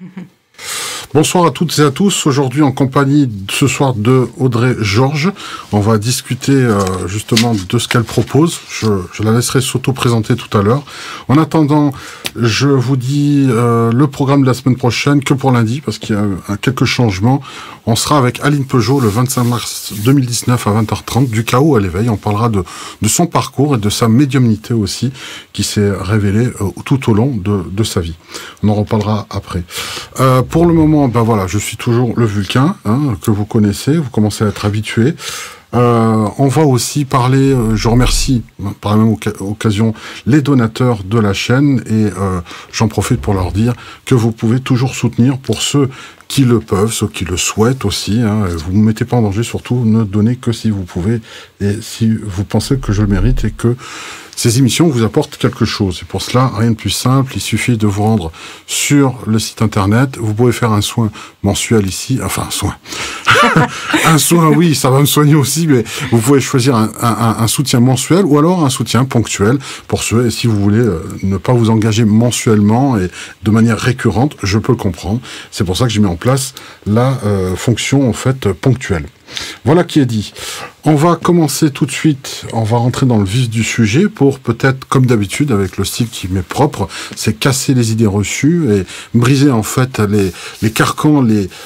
Bonsoir à toutes et à tous. Aujourd'hui, en compagnie ce soir de Audrey Georges, on va discuter justement de ce qu'elle propose. Je la laisserai s'auto-présenter tout à l'heure. En attendant, je vous dis le programme de la semaine prochaine que pour lundi, parce qu'il y a quelques changements. On sera avec Aline Peugeot le 25 mars 2019 à 20h30, du chaos à l'éveil. On parlera de son parcours et de sa médiumnité aussi, qui s'est révélée tout au long de sa vie. On en reparlera après. Pour le moment, ben voilà, je suis toujours le Vulcain, que vous connaissez, vous commencez à être habitué. On va aussi parler, je remercie par la même occasion les donateurs de la chaîne et j'en profite pour leur dire que vous pouvez toujours soutenir pour ceux qui le peuvent, ceux qui le souhaitent aussi. Vous ne me mettez pas en danger, surtout ne donnez que si vous pouvez et si vous pensez que je le mérite et que ces émissions vous apportent quelque chose. Et pour cela, rien de plus simple, il suffit de vous rendre sur le site internet. Vous pouvez faire un soin mensuel ici, enfin un soin. Un soin, oui, ça va me soigner aussi, mais vous pouvez choisir un soutien mensuel ou alors un soutien ponctuel pour ceux, et si vous voulez ne pas vous engager mensuellement et de manière récurrente, je peux le comprendre. C'est pour ça que j'ai mis en place la fonction en fait ponctuelle. Voilà qui est dit. On va commencer tout de suite, on va rentrer dans le vif du sujet pour peut-être, comme d'habitude, avec le style qui m'est propre, c'est casser les idées reçues et briser en fait les carcans,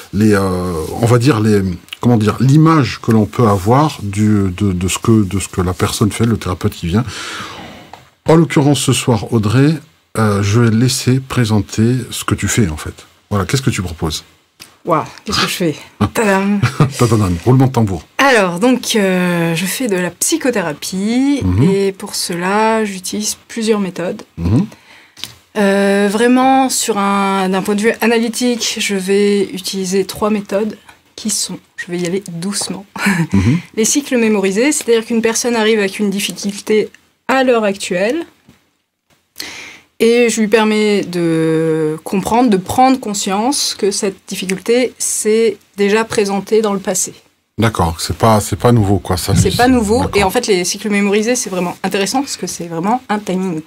on va dire l'image que l'on peut avoir de ce que la personne fait, le thérapeute qui vient. En l'occurrence, ce soir, Audrey, je vais laisser présenter ce que tu fais en fait. Voilà, qu'est-ce que tu proposes ? Waouh, qu'est-ce que je fais ? Tadam ! Tadam, roulement de tambour. Alors, donc, je fais de la psychothérapie et pour cela, j'utilise plusieurs méthodes. Vraiment, d'un point de vue analytique, je vais utiliser 3 méthodes qui sont, je vais y aller doucement, les cycles mémorisés, c'est-à-dire qu'une personne arrive avec une difficulté à l'heure actuelle, et je lui permets de comprendre, de prendre conscience que cette difficulté s'est déjà présentée dans le passé. D'accord, c'est pas nouveau quoi ça. C'est pas nouveau et en fait les cycles mémorisés c'est vraiment intéressant parce que c'est vraiment un timing.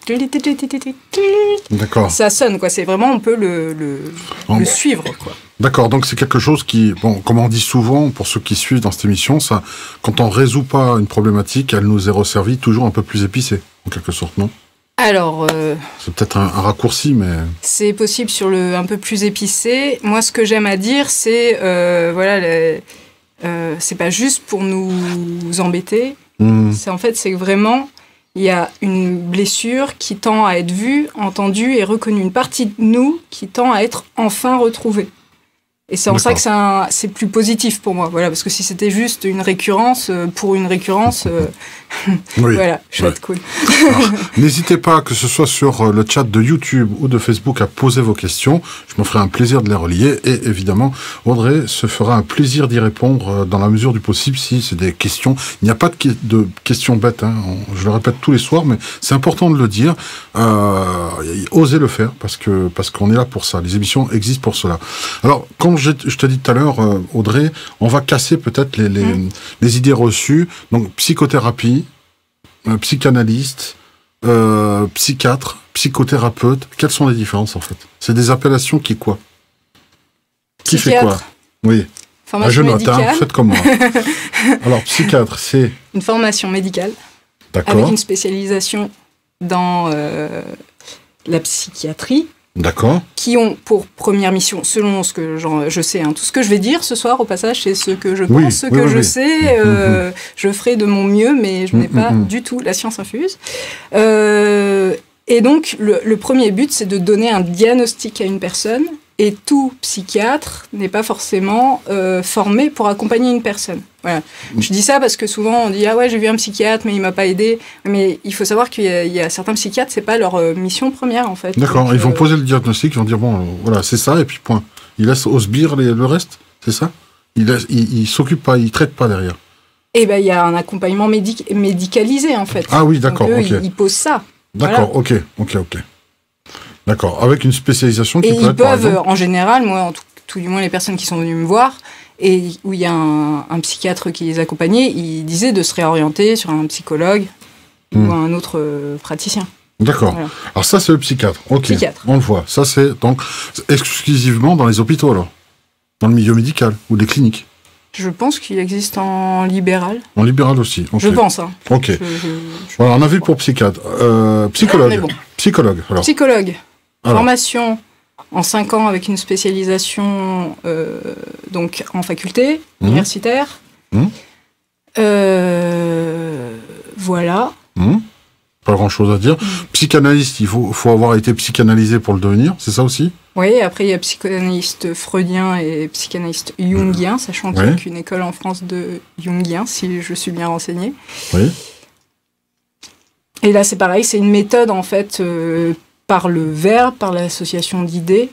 D'accord. Ça sonne quoi, c'est vraiment on peut le suivre quoi. D'accord, donc c'est quelque chose qui, bon, comme on dit souvent pour ceux qui suivent dans cette émission, ça, quand on résout pas une problématique, elle nous est resservie toujours un peu plus épicée en quelque sorte, non ? Alors, c'est peut-être un raccourci, mais c'est possible sur le un peu plus épicé. Moi, ce que j'aime à dire, c'est c'est pas juste pour nous embêter. C'est vraiment il y a une blessure qui tend à être vue, entendue et reconnue. Une partie de nous qui tend à être enfin retrouvée. Et c'est en ça que c'est plus positif pour moi, voilà, parce que si c'était juste une récurrence, pour une récurrence, oui, voilà, chouette, cool. N'hésitez pas, que ce soit sur le chat de YouTube ou de Facebook, à poser vos questions. Je me ferai un plaisir de les relier. Et évidemment, Audrey se fera un plaisir d'y répondre dans la mesure du possible si c'est des questions. Il n'y a pas de questions bêtes, je le répète tous les soirs, mais c'est important de le dire. Osez le faire, parce qu'on est là pour ça. Les émissions existent pour cela. Alors, comme je te dis tout à l'heure, Audrey, on va casser peut-être les idées reçues. Donc, psychothérapie, psychanalyste, psychiatre, psychothérapeute. Quelles sont les différences, en fait ? C'est des appellations qui quoi ? Qui fait quoi ? Oui. Formation médicale. Faites comme moi. Alors, psychiatre, c'est... Une formation médicale. D'accord. Avec une spécialisation dans la psychiatrie. D'accord. Qui ont pour première mission, selon ce que je sais, tout ce que je vais dire ce soir au passage, c'est ce que je pense, ce que je sais, je ferai de mon mieux, mais je n'ai pas du tout la science infuse. Et donc, le premier but, c'est de donner un diagnostic à une personne, et tout psychiatre n'est pas forcément formé pour accompagner une personne. Voilà. Je dis ça parce que souvent on dit « Ah ouais, j'ai vu un psychiatre, mais il m'a pas aidé ». Mais il faut savoir qu'il y a certains psychiatres, c'est pas leur mission première, en fait. D'accord, donc, ils vont poser le diagnostic, ils vont dire « Bon, voilà, c'est ça », et puis point. Ils laissent au sbire le reste, c'est ça ? Ils s'occupent pas, ils traitent pas derrière. Eh ben, il y a un accompagnement médicalisé, en fait. Ah oui, d'accord, donc, ok. Ils posent ça. D'accord, voilà. Ok. D'accord, avec une spécialisation qui peut être... Et ils peuvent, exemple... en général, moi, tout du moins les personnes qui sont venues me voir, et où il y a un psychiatre qui les accompagnait, il disait de se réorienter sur un psychologue ou un autre praticien. D'accord. Voilà. Alors ça, c'est le psychiatre. Ok. Psychiatre. On le voit. Ça, c'est donc exclusivement dans les hôpitaux, alors, dans le milieu médical ou des cliniques. Je pense qu'il existe en libéral. En libéral aussi. Okay. Je pense. Hein. Ok. Voilà, on a vu pour psychiatre. Psychologue. Bon. Psychologue. Alors. Psychologue. Alors. Formation en 5 ans avec une spécialisation donc en faculté universitaire. Voilà. Pas grand-chose à dire. Psychanalyste, il faut avoir été psychanalysé pour le devenir, c'est ça aussi? Oui, après il y a psychanalyste freudien et psychanalyste jungien, sachant qu'il n'y a qu'une école en France de jungien, si je suis bien renseignée. Oui. Et là c'est pareil, c'est une méthode en fait par le verbe, par l'association d'idées.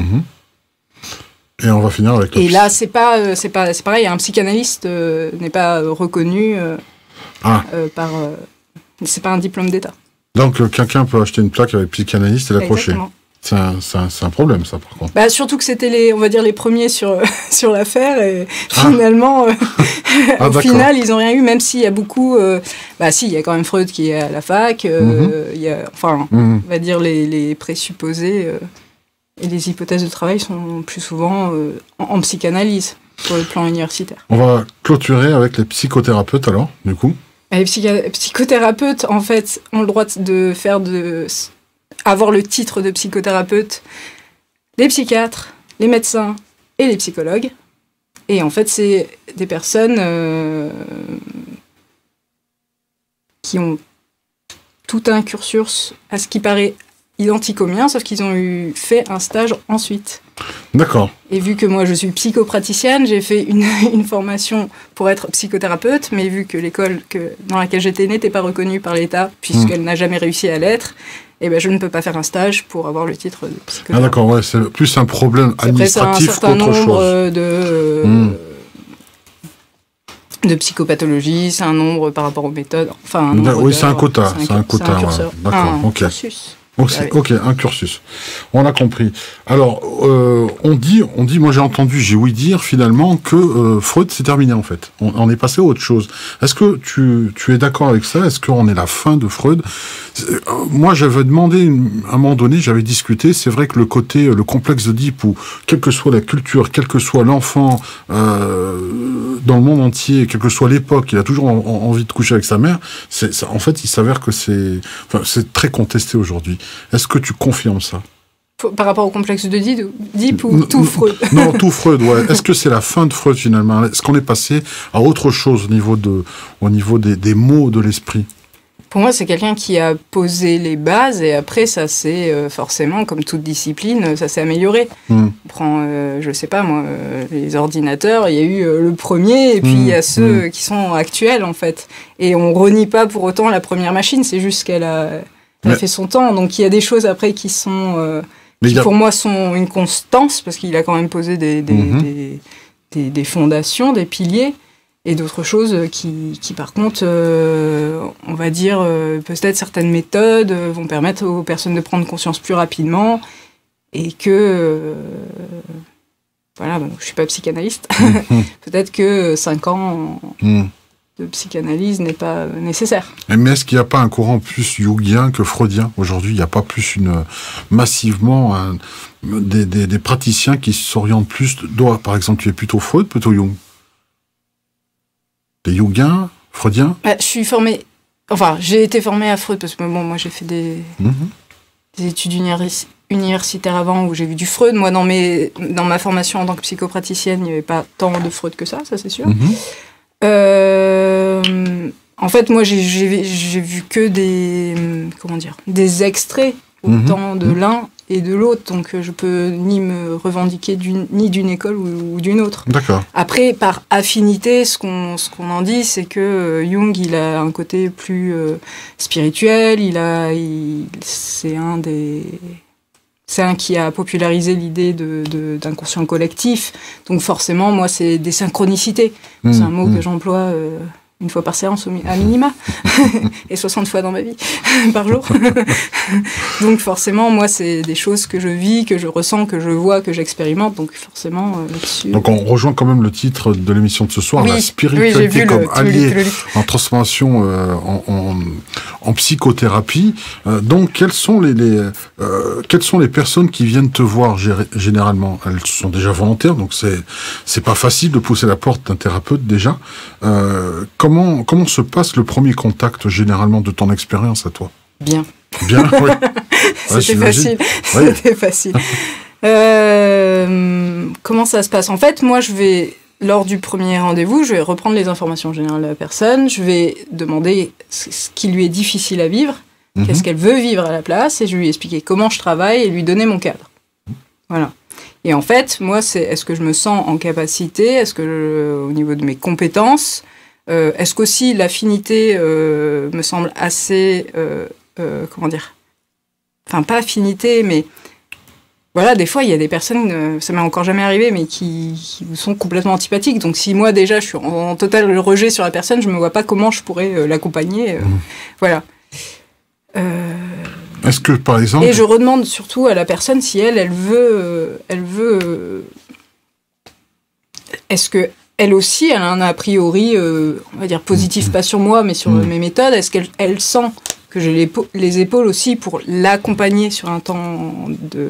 Et on va finir avec... Et là c'est pareil, un psychanalyste n'est pas reconnu par... c'est pas un diplôme d'État. Donc quelqu'un peut acheter une plaque avec psychanalyste et l'accrocher. C'est un problème, ça, par contre. Bah, surtout que c'était on va dire les premiers sur l'affaire et finalement, au final, ils n'ont rien eu, même s'il y a beaucoup. Si, il y a quand même Freud qui est à la fac. Il y a, on va dire les présupposés et les hypothèses de travail sont plus souvent en psychanalyse sur le plan universitaire. On va clôturer avec les psychothérapeutes alors, du coup. Les psychothérapeutes, en fait, ont le droit de avoir le titre de psychothérapeute, les psychiatres, les médecins et les psychologues. Et en fait, c'est des personnes qui ont tout un cursus, à ce qui paraît identique au mien, sauf qu'ils ont fait un stage ensuite. D'accord. Et vu que moi je suis psychopraticienne, j'ai fait une formation pour être psychothérapeute, mais vu que l'école dans laquelle j'étais n'était pas reconnue par l'État, puisqu'elle n'a jamais réussi à l'être, eh ben je ne peux pas faire un stage pour avoir le titre de psychothérapeute. Ah d'accord, ouais, c'est plus un problème administratif qu'autre chose. De psychopathologie, c'est un nombre par rapport aux méthodes. Enfin, oui, c'est un quota. C'est un quota. D'accord, ok. Cursus. Ok, un cursus. On a compris. Alors, on dit, moi j'ai ouï dire finalement que Freud c'est terminé en fait. On est passé à autre chose. Est-ce que tu es d'accord avec ça? Est-ce qu'on est la fin de Freud? Moi j'avais demandé, à un moment donné, j'avais discuté, c'est vrai que le complexe d'Oedipe, où quelle que soit la culture, quel que soit l'enfant dans le monde entier, quelle que soit l'époque, il a toujours envie de coucher avec sa mère, en fait il s'avère que c'est très contesté aujourd'hui. Est-ce que tu confirmes ça? Par rapport au complexe d'Oedipe ou tout Freud? Non, tout Freud, ouais. Est-ce que c'est la fin de Freud finalement? Est-ce qu'on est passé à autre chose au niveau des mots de l'esprit? Pour moi, c'est quelqu'un qui a posé les bases et après, ça s'est forcément, comme toute discipline, ça s'est amélioré. On prend, je sais pas moi, les ordinateurs, il y a eu le premier et puis il y a ceux qui sont actuels en fait. Et on renie pas pour autant la première machine, c'est juste qu'elle a fait son temps. Donc il y a des choses après qui sont pour moi sont une constance parce qu'il a quand même posé des fondations, des piliers. Et d'autres choses qui par contre, on va dire, peut-être certaines méthodes vont permettre aux personnes de prendre conscience plus rapidement et que, voilà, bon, je suis pas psychanalyste, peut-être que 5 ans de psychanalyse n'est pas nécessaire. Mais est-ce qu'il n'y a pas un courant plus jungien que freudien aujourd'hui? Il n'y a pas plus massivement des praticiens qui s'orientent plus... Par exemple, tu es plutôt Freud, plutôt Jung? Des Jungiens, Freudiens? Je suis formée... Enfin, j'ai été formée à Freud parce que bon, moi j'ai fait des études universitaires avant où j'ai vu du Freud. Moi, dans ma formation en tant que psychopraticienne, il n'y avait pas tant de Freud que ça c'est sûr. En fait, moi, j'ai vu que des extraits autant de l'un et de l'autre, donc je peux ni me revendiquer ni d'une école ou d'une autre. D'accord. Après, par affinité, ce qu'on en dit, c'est que Jung, il a un côté plus spirituel, c'est un qui a popularisé l'idée d'inconscient collectif, donc forcément, moi, c'est des synchronicités. C'est un mot que j'emploie une fois par séance à minima, et 60 fois dans ma vie, par jour. Donc forcément, moi, c'est des choses que je vis, que je ressens, que je vois, que j'expérimente, donc forcément, là-dessus... Donc on rejoint quand même le titre de l'émission de ce soir, la spiritualité comme alliée en transformation, en psychothérapie. Donc quelles sont les personnes qui viennent te voir généralement? Elles sont déjà volontaires, donc c'est pas facile de pousser la porte d'un thérapeute déjà. Comment se passe le premier contact généralement de ton expérience à toi? Bien. Bien, oui. C'était facile. Oui. C'était facile. Comment ça se passe? En fait, moi, lors du premier rendez-vous, je vais reprendre les informations générales de la personne, je vais demander ce qui lui est difficile à vivre, qu'est-ce qu'elle veut vivre à la place, et je vais lui expliquer comment je travaille et lui donner mon cadre. Voilà. Et en fait, moi, est-ce que je me sens en capacité, est-ce que au niveau de mes compétences, est-ce qu'aussi l'affinité me semble assez... comment dire? Enfin, pas affinité, mais... Voilà, des fois, il y a des personnes, ça m'est encore jamais arrivé, mais qui vous sont complètement antipathiques. Donc si moi, déjà, je suis en total rejet sur la personne, je me vois pas comment je pourrais l'accompagner. Voilà. Est-ce que, par exemple... Et je redemande surtout à la personne si elle veut... Est-ce que elle aussi, elle a un a priori, on va dire positif, pas sur moi, mais sur mes méthodes. Est-ce qu'elle sent que j'ai les épaules aussi pour l'accompagner sur un temps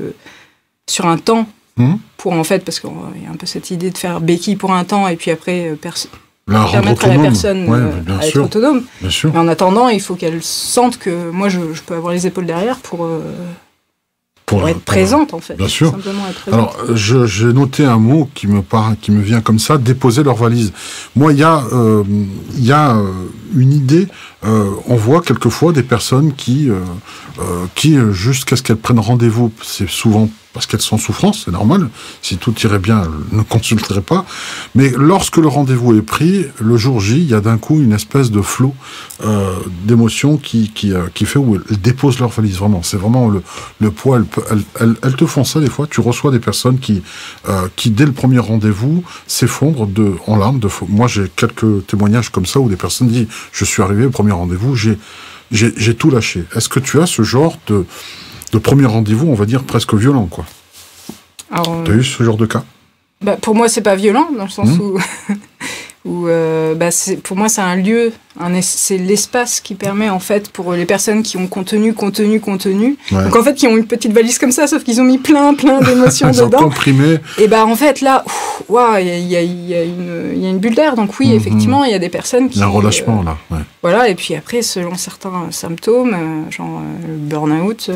pour en fait, parce qu'il y a un peu cette idée de faire béquille pour un temps et puis après permettre à la personne à être autonome. Bien sûr. Mais en attendant, il faut qu'elle sente que moi, je peux avoir les épaules derrière pour être présente, en fait. Bien sûr. Simplement être présente. Alors, j'ai noté un mot qui me vient comme ça, déposer leur valise. Moi, il y a une idée, on voit quelquefois des personnes qui jusqu'à ce qu'elles prennent rendez-vous, c'est souvent parce qu'elles sont en souffrance, c'est normal. Si tout irait bien, elles ne consulteraient pas. Mais lorsque le rendez-vous est pris, le jour J, il y a d'un coup une espèce de flot d'émotions qui fait où elles déposent leur valise. Vraiment, c'est vraiment le poids. Elles te font ça des fois. Tu reçois des personnes qui dès le premier rendez-vous s'effondrent en larmes. Moi, j'ai quelques témoignages comme ça où des personnes disent « Je suis arrivé au premier rendez-vous, j'ai tout lâché ». Est-ce que tu as ce genre de premier rendez-vous, on va dire, presque violent, quoi? T'as eu ce genre de cas? Pour moi, c'est pas violent, dans le sens où pour moi, c'est un lieu, c'est l'espace qui permet, en fait, pour les personnes qui ont contenu. Ouais. Donc, en fait, qui ont une petite valise comme ça, sauf qu'ils ont mis plein d'émotions dedans. Ils ont comprimé. Et en fait, là, il y a une bulle d'air. Donc, oui, effectivement, il y a des personnes qui... Il y a un relâchement, là. Ouais. Voilà, et puis après, selon certains symptômes, genre le burn-out...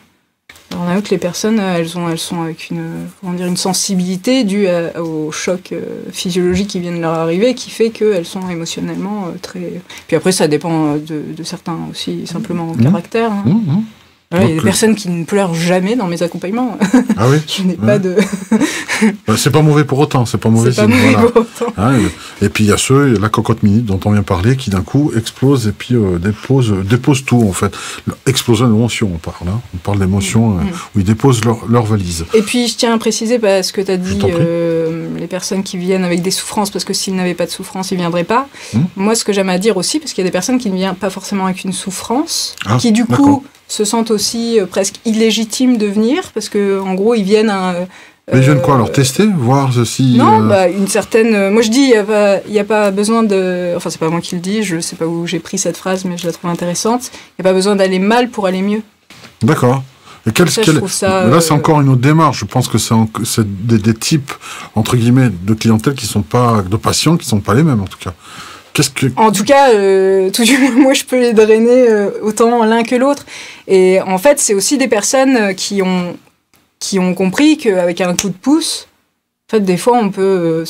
les personnes, elles sont avec une sensibilité due au choc physiologique qui vient de leur arriver, qui fait qu'elles sont émotionnellement très... Puis après, ça dépend de certains aussi, simplement au caractère. Hein. Voilà, il y a des personnes qui ne pleurent jamais dans mes accompagnements. Ah oui. Je n'ai pas de... c'est pas mauvais pour autant, c'est pas mauvais signe. Pour autant. Et puis il y a la cocotte minute dont on vient parler, qui d'un coup explose et puis dépose tout, en fait. Explosion d'émotions, on parle. Hein. On parle d'émotions où ils déposent leur valise. Et puis je tiens à préciser, parce que tu as dit les personnes qui viennent avec des souffrances, parce que s'ils n'avaient pas de souffrance, ils ne viendraient pas. Moi, ce que j'aime à dire aussi, parce qu'il y a des personnes qui ne viennent pas forcément avec une souffrance, qui du coup se sentent aussi presque illégitimes de venir, parce que en gros, ils viennent mais ils viennent quoi, alors tester, voir si... Non, une certaine... Moi, je dis, il n'y a pas besoin de... Enfin, c'est pas moi qui le dis, je sais pas où j'ai pris cette phrase, mais je la trouve intéressante. Il n'y a pas besoin d'aller mal pour aller mieux. D'accord. Et là, c'est encore une autre démarche. Je pense que c'est des types, entre guillemets, de clientèle de patients qui sont pas les mêmes, en tout cas. En tout cas, tout du moins, moi, je peux les drainer autant l'un que l'autre. Et en fait, c'est aussi des personnes qui ont compris qu'avec un coup de pouce, en fait, des fois, on peut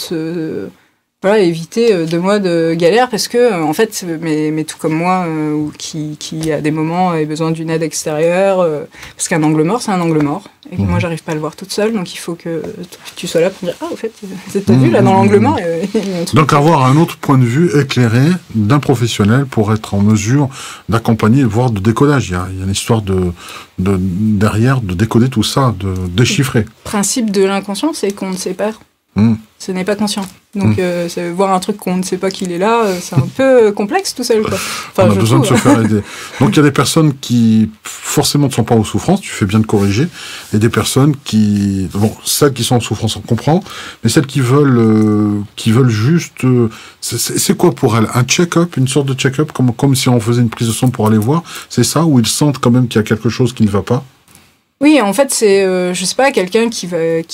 éviter 2 mois de galère, parce que, en fait, mais tout comme moi, qui à des moments a besoin d'une aide extérieure, parce qu'un angle mort, c'est un angle mort. Et que moi, j'arrive pas à le voir toute seule, donc il faut que tu sois là pour dire, au fait, t'as vu, là, dans l'angle mort, donc avoir un autre point de vue éclairé d'un professionnel pour être en mesure d'accompagner, voire de décodage. Il y a une histoire derrière, de décoder tout ça, de déchiffrer. Le principe de l'inconscient, c'est qu'on ne sait pas Ce n'est pas conscient. Donc, voir un truc qu'on ne sait pas qu'il est là, c'est un peu complexe tout seul, quoi. Enfin, on a besoin de se faire aider. Donc, il y a des personnes qui, forcément, ne sont pas en souffrance, tu fais bien de corriger, et des personnes qui... Bon, celles qui sont en souffrance, on comprend, mais celles qui veulent juste... c'est quoi pour elles? Un check-up, une sorte de check-up, comme si on faisait une prise de sang pour aller voir? C'est ça, où ils sentent quand même qu'il y a quelque chose qui ne va pas? Oui, en fait, c'est, je sais pas, quelqu'un qui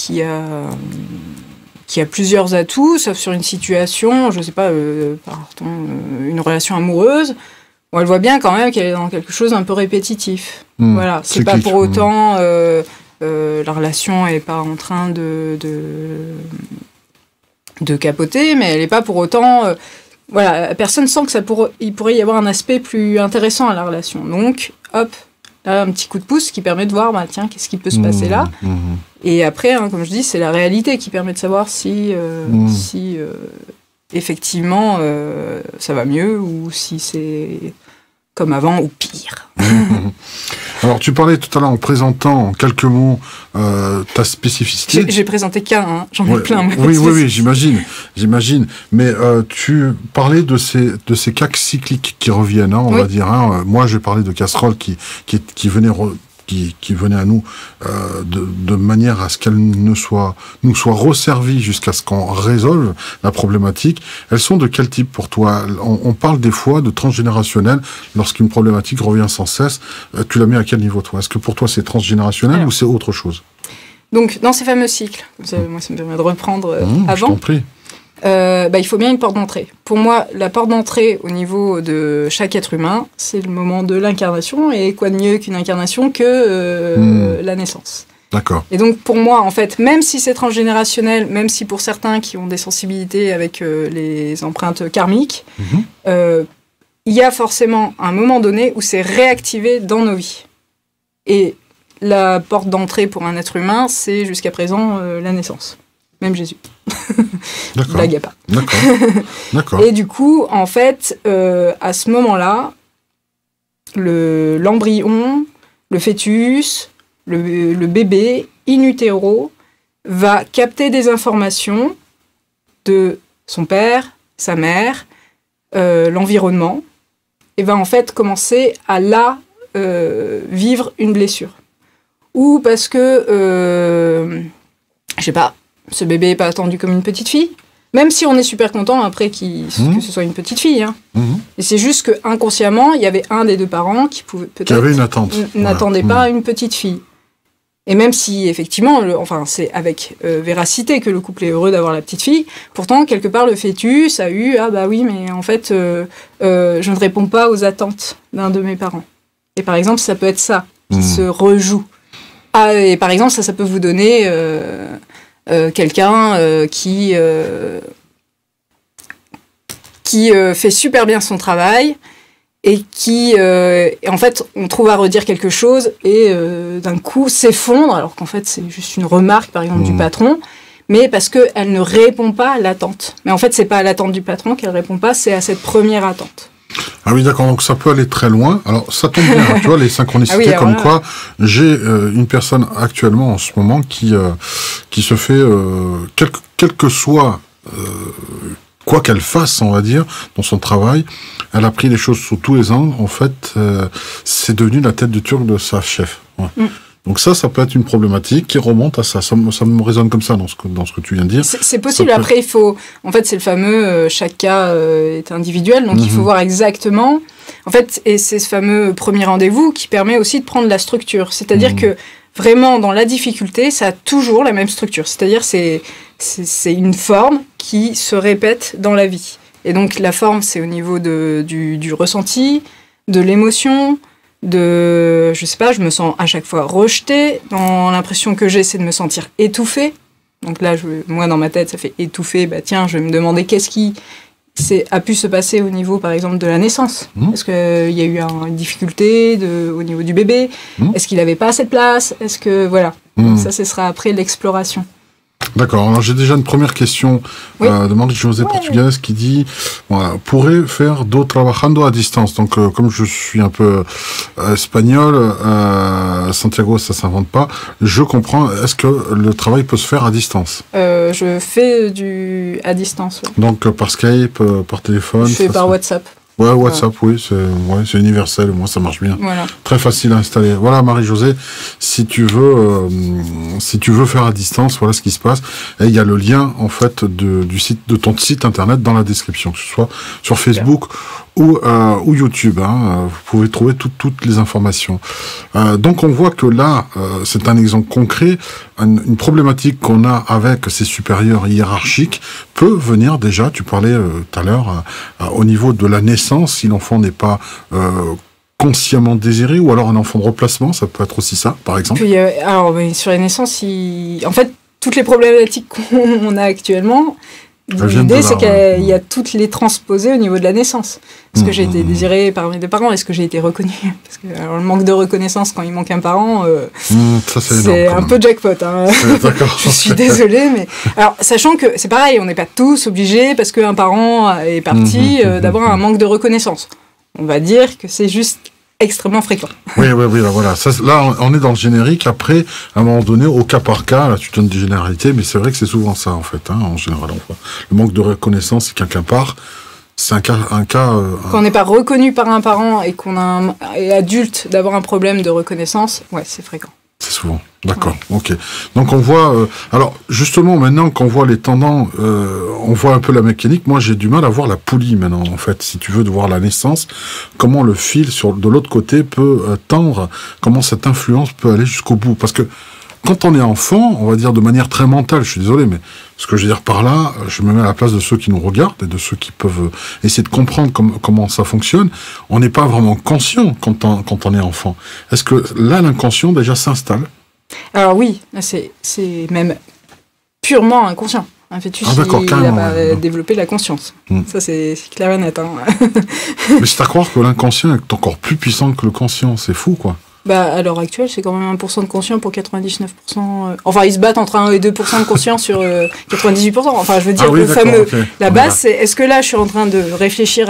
a plusieurs atouts, sauf sur une situation, je sais pas, une relation amoureuse, où elle voit bien quand même qu'elle est dans quelque chose d'un peu répétitif. Voilà, c'est pas pour autant la relation est pas en train de capoter, mais elle est pas pour autant voilà, personne sent que il pourrait y avoir un aspect plus intéressant à la relation. Donc, hop, là, un petit coup de pouce qui permet de voir, bah, tiens, qu'est-ce qui peut se passer là. Et après, hein, comme je dis, c'est la réalité qui permet de savoir si effectivement ça va mieux ou si c'est comme avant ou pire. Alors, tu parlais tout à l'heure en présentant en quelques mots ta spécificité. J'ai présenté qu'un, hein. J'en ai plein. Oui, j'imagine. Mais tu parlais de ces cas cycliques qui reviennent, hein, on va dire. Hein. Moi, je parlais de casseroles qui venaient à nous de manière à ce qu'elles nous soient resservies jusqu'à ce qu'on résolve la problématique. Elles sont de quel type pour toi? On parle des fois de transgénérationnel lorsqu'une problématique revient sans cesse. Tu l'as mis à quel niveau, toi? Est-ce que pour toi c'est transgénérationnel ou c'est autre chose? Donc, dans ces fameux cycles, moi ça me permet de reprendre avant. Je t'en prie. Il faut bien une porte d'entrée. Pour moi, la porte d'entrée au niveau de chaque être humain, c'est le moment de l'incarnation. Et quoi de mieux qu'une incarnation que la naissance. D'accord. Et donc, pour moi, en fait, même si c'est transgénérationnel, même si pour certains qui ont des sensibilités avec les empreintes karmiques, il y a forcément un moment donné où c'est réactivé dans nos vies. Et la porte d'entrée pour un être humain, c'est jusqu'à présent la naissance. Même Jésus. Blague à part. D'accord. Et du coup, en fait, à ce moment-là, l'embryon, le fœtus, le bébé, in utero, va capter des informations de son père, sa mère, l'environnement, et va en fait commencer à vivre une blessure. Ou parce que, je sais pas, ce bébé n'est pas attendu comme une petite fille, même si on est super content après que ce soit une petite fille. Hein. Et c'est juste que inconsciemment, il y avait un des deux parents qui pouvait peut-être avait une attente. N'attendait pas une petite fille. Et même si effectivement, c'est avec véracité que le couple est heureux d'avoir la petite fille, pourtant quelque part le fœtus a eu mais en fait je ne réponds pas aux attentes d'un de mes parents. Et par exemple, ça peut être ça qui se rejoue. Et par exemple, ça peut vous donner quelqu'un qui fait super bien son travail et qui, en fait, on trouve à redire quelque chose et d'un coup s'effondre, alors qu'en fait, c'est juste une remarque, par exemple, du patron, mais parce qu'elle ne répond pas à l'attente. Mais en fait, c'est pas à l'attente du patron qu'elle répond pas, c'est à cette première attente. Ah oui, d'accord, donc ça peut aller très loin. Alors, ça tombe bien, tu vois, les synchronicités, quoi, j'ai une personne actuellement, en ce moment, qui se fait, quel que soit, quoi qu'elle fasse, on va dire, dans son travail, elle a pris les choses sous tous les angles. En fait, c'est devenu la tête de turc de sa chef. Ouais. Donc ça peut être une problématique qui remonte à ça. Ça me résonne comme ça dans ce que tu viens de dire. C'est possible. Après, il faut... En fait, c'est le fameux... chaque cas est individuel, donc il faut voir exactement... En fait, et c'est ce fameux premier rendez-vous qui permet aussi de prendre la structure. C'est-à-dire que, vraiment, dans la difficulté, ça a toujours la même structure. C'est-à-dire c'est une forme qui se répète dans la vie. Et donc, la forme, c'est au niveau du ressenti, de l'émotion... je sais pas, je me sens à chaque fois rejetée. L'impression que j'ai, c'est de me sentir étouffée. Donc là, moi, dans ma tête, ça fait étouffée. Tiens, je vais me demander qu'est-ce qui a pu se passer au niveau, par exemple, de la naissance. Est-ce qu'il y a eu une difficulté au niveau du bébé? Est-ce qu'il n'avait pas assez de place? Est-ce que, voilà. Donc ça, ce sera après l'exploration. D'accord. Alors j'ai déjà une première question de Marie-Josée Portugaise qui dit pourrait faire do trabajando à distance. Donc comme je suis un peu espagnol, Santiago ça s'invente pas. Je comprends. Est-ce que le travail peut se faire à distance? Je fais à distance. Ouais. Donc par Skype, par téléphone. Je fais par WhatsApp. Ouais, WhatsApp, oui, c'est universel, moi ça marche bien. Voilà. Très facile à installer. Voilà, Marie-Josée, si tu veux faire à distance, voilà ce qui se passe. Et il y a le lien, en fait, de ton site internet dans la description, que ce soit sur Facebook ou YouTube. Vous pouvez trouver toutes les informations. Donc on voit que là, c'est un exemple concret, une problématique qu'on a avec ces supérieurs hiérarchiques peut venir déjà, tu parlais tout à l'heure, au niveau de la naissance, si l'enfant n'est pas consciemment désiré, ou alors un enfant de replacement, ça peut être aussi ça, par exemple. Puis, alors, sur les naissances, en fait, toutes les problématiques qu'on a actuellement, l'idée, c'est qu'il y a toutes les transposées au niveau de la naissance. Est-ce que j'ai été désirée par mes deux parents? Est-ce que j'ai été reconnue? Parce que alors, le manque de reconnaissance quand il manque un parent, ça, c'est un peu jackpot. Hein. Je suis désolée, mais alors sachant que c'est pareil, on n'est pas tous obligés parce qu'un parent est parti d'avoir un manque de reconnaissance. On va dire que c'est juste extrêmement fréquent. Oui, voilà. Ça, là, on est dans le générique. Après, à un moment donné, au cas par cas, là, tu donnes des généralités, mais c'est vrai que c'est souvent ça, en fait. En général, le manque de reconnaissance, c'est quelqu'un part. C'est un cas. Quand on n'est pas reconnu par un parent et qu'on est adulte d'avoir un problème de reconnaissance, ouais, c'est fréquent. C'est souvent. D'accord, ok. Donc on voit... alors justement, maintenant qu'on voit les tendants, on voit un peu la mécanique. Moi, j'ai du mal à voir la poulie maintenant, en fait. Si tu veux, de voir la naissance, comment le fil de l'autre côté peut tendre, comment cette influence peut aller jusqu'au bout. Parce que quand on est enfant, on va dire de manière très mentale, je suis désolé, mais ce que je veux dire par là, je me mets à la place de ceux qui nous regardent et de ceux qui peuvent essayer de comprendre comment ça fonctionne. On n'est pas vraiment conscient quand on est enfant. Est-ce que là, l'inconscient déjà s'installe? Alors oui, c'est même purement inconscient. Un fœtus, il n'a pas développé la conscience. Ça, c'est clair et net. Hein. Mais c'est à croire que l'inconscient est encore plus puissant que le conscient. C'est fou, quoi. À l'heure actuelle, c'est quand même 1% de conscient pour 99%. Enfin, ils se battent entre 1 et 2% de conscient sur 98%. Enfin, je veux dire, le fameux... Okay. La base, c'est est-ce que là, je suis en train de réfléchir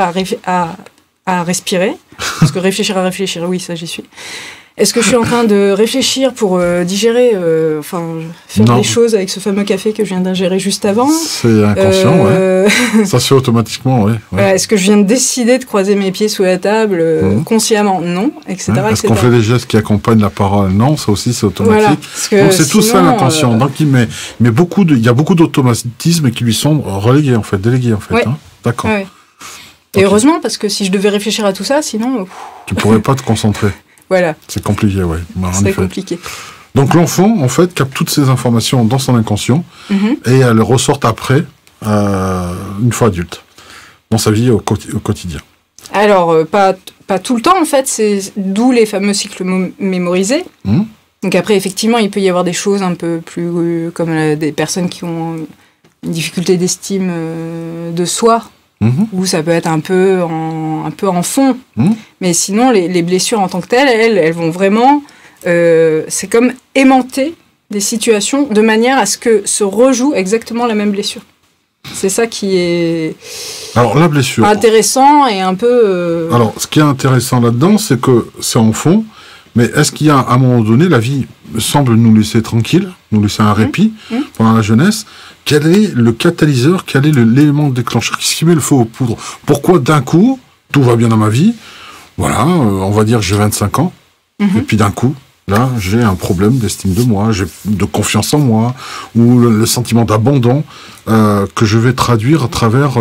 à respirer? Parce que réfléchir à réfléchir, oui, ça, j'y suis. Est-ce que je suis en train de réfléchir pour digérer, faire des choses avec ce fameux café que je viens d'ingérer juste avant? C'est inconscient, ouais. Ça se fait automatiquement, oui. Ouais. Est-ce que je viens de décider de croiser mes pieds sous la table consciemment? Non, etc. Est-ce qu'on fait les gestes qui accompagnent la parole? Non, ça aussi c'est automatique. Voilà, donc c'est tout ça l'intention. Donc il y a beaucoup d'automatismes qui lui sont relégués, en fait, délégués, en fait. Ouais. Hein. D'accord. Ouais. Et heureusement, parce que si je devais réfléchir à tout ça, sinon... Tu pourrais pas te concentrer. Voilà. C'est compliqué, oui. C'est compliqué. Donc l'enfant, en fait, capte toutes ces informations dans son inconscient et elles ressortent après, une fois adulte, dans sa vie au quotidien. Alors, pas tout le temps, en fait, c'est d'où les fameux cycles mémorisés. Donc après, effectivement, il peut y avoir des choses un peu plus... comme des personnes qui ont une difficulté d'estime de soi, où ça peut être un peu en fond. Mais sinon, les blessures en tant que telles, elles vont vraiment... c'est comme aimanter des situations de manière à ce que se rejoue exactement la même blessure. C'est ça qui est... Alors, la blessure... intéressant et un peu... Alors, ce qui est intéressant là-dedans, c'est que c'est en fond, mais est-ce qu'il y a, à un moment donné, la vie semble nous laisser tranquille, nous laisser un répit pendant la jeunesse? Quel est le catalyseur, quel est l'élément déclencheur? Qu'est-ce qui met le feu aux poudres? Pourquoi d'un coup, tout va bien dans ma vie, voilà, on va dire j'ai 25 ans, et puis d'un coup, là, j'ai un problème d'estime de moi, j'ai de confiance en moi, ou le sentiment d'abandon que je vais traduire à travers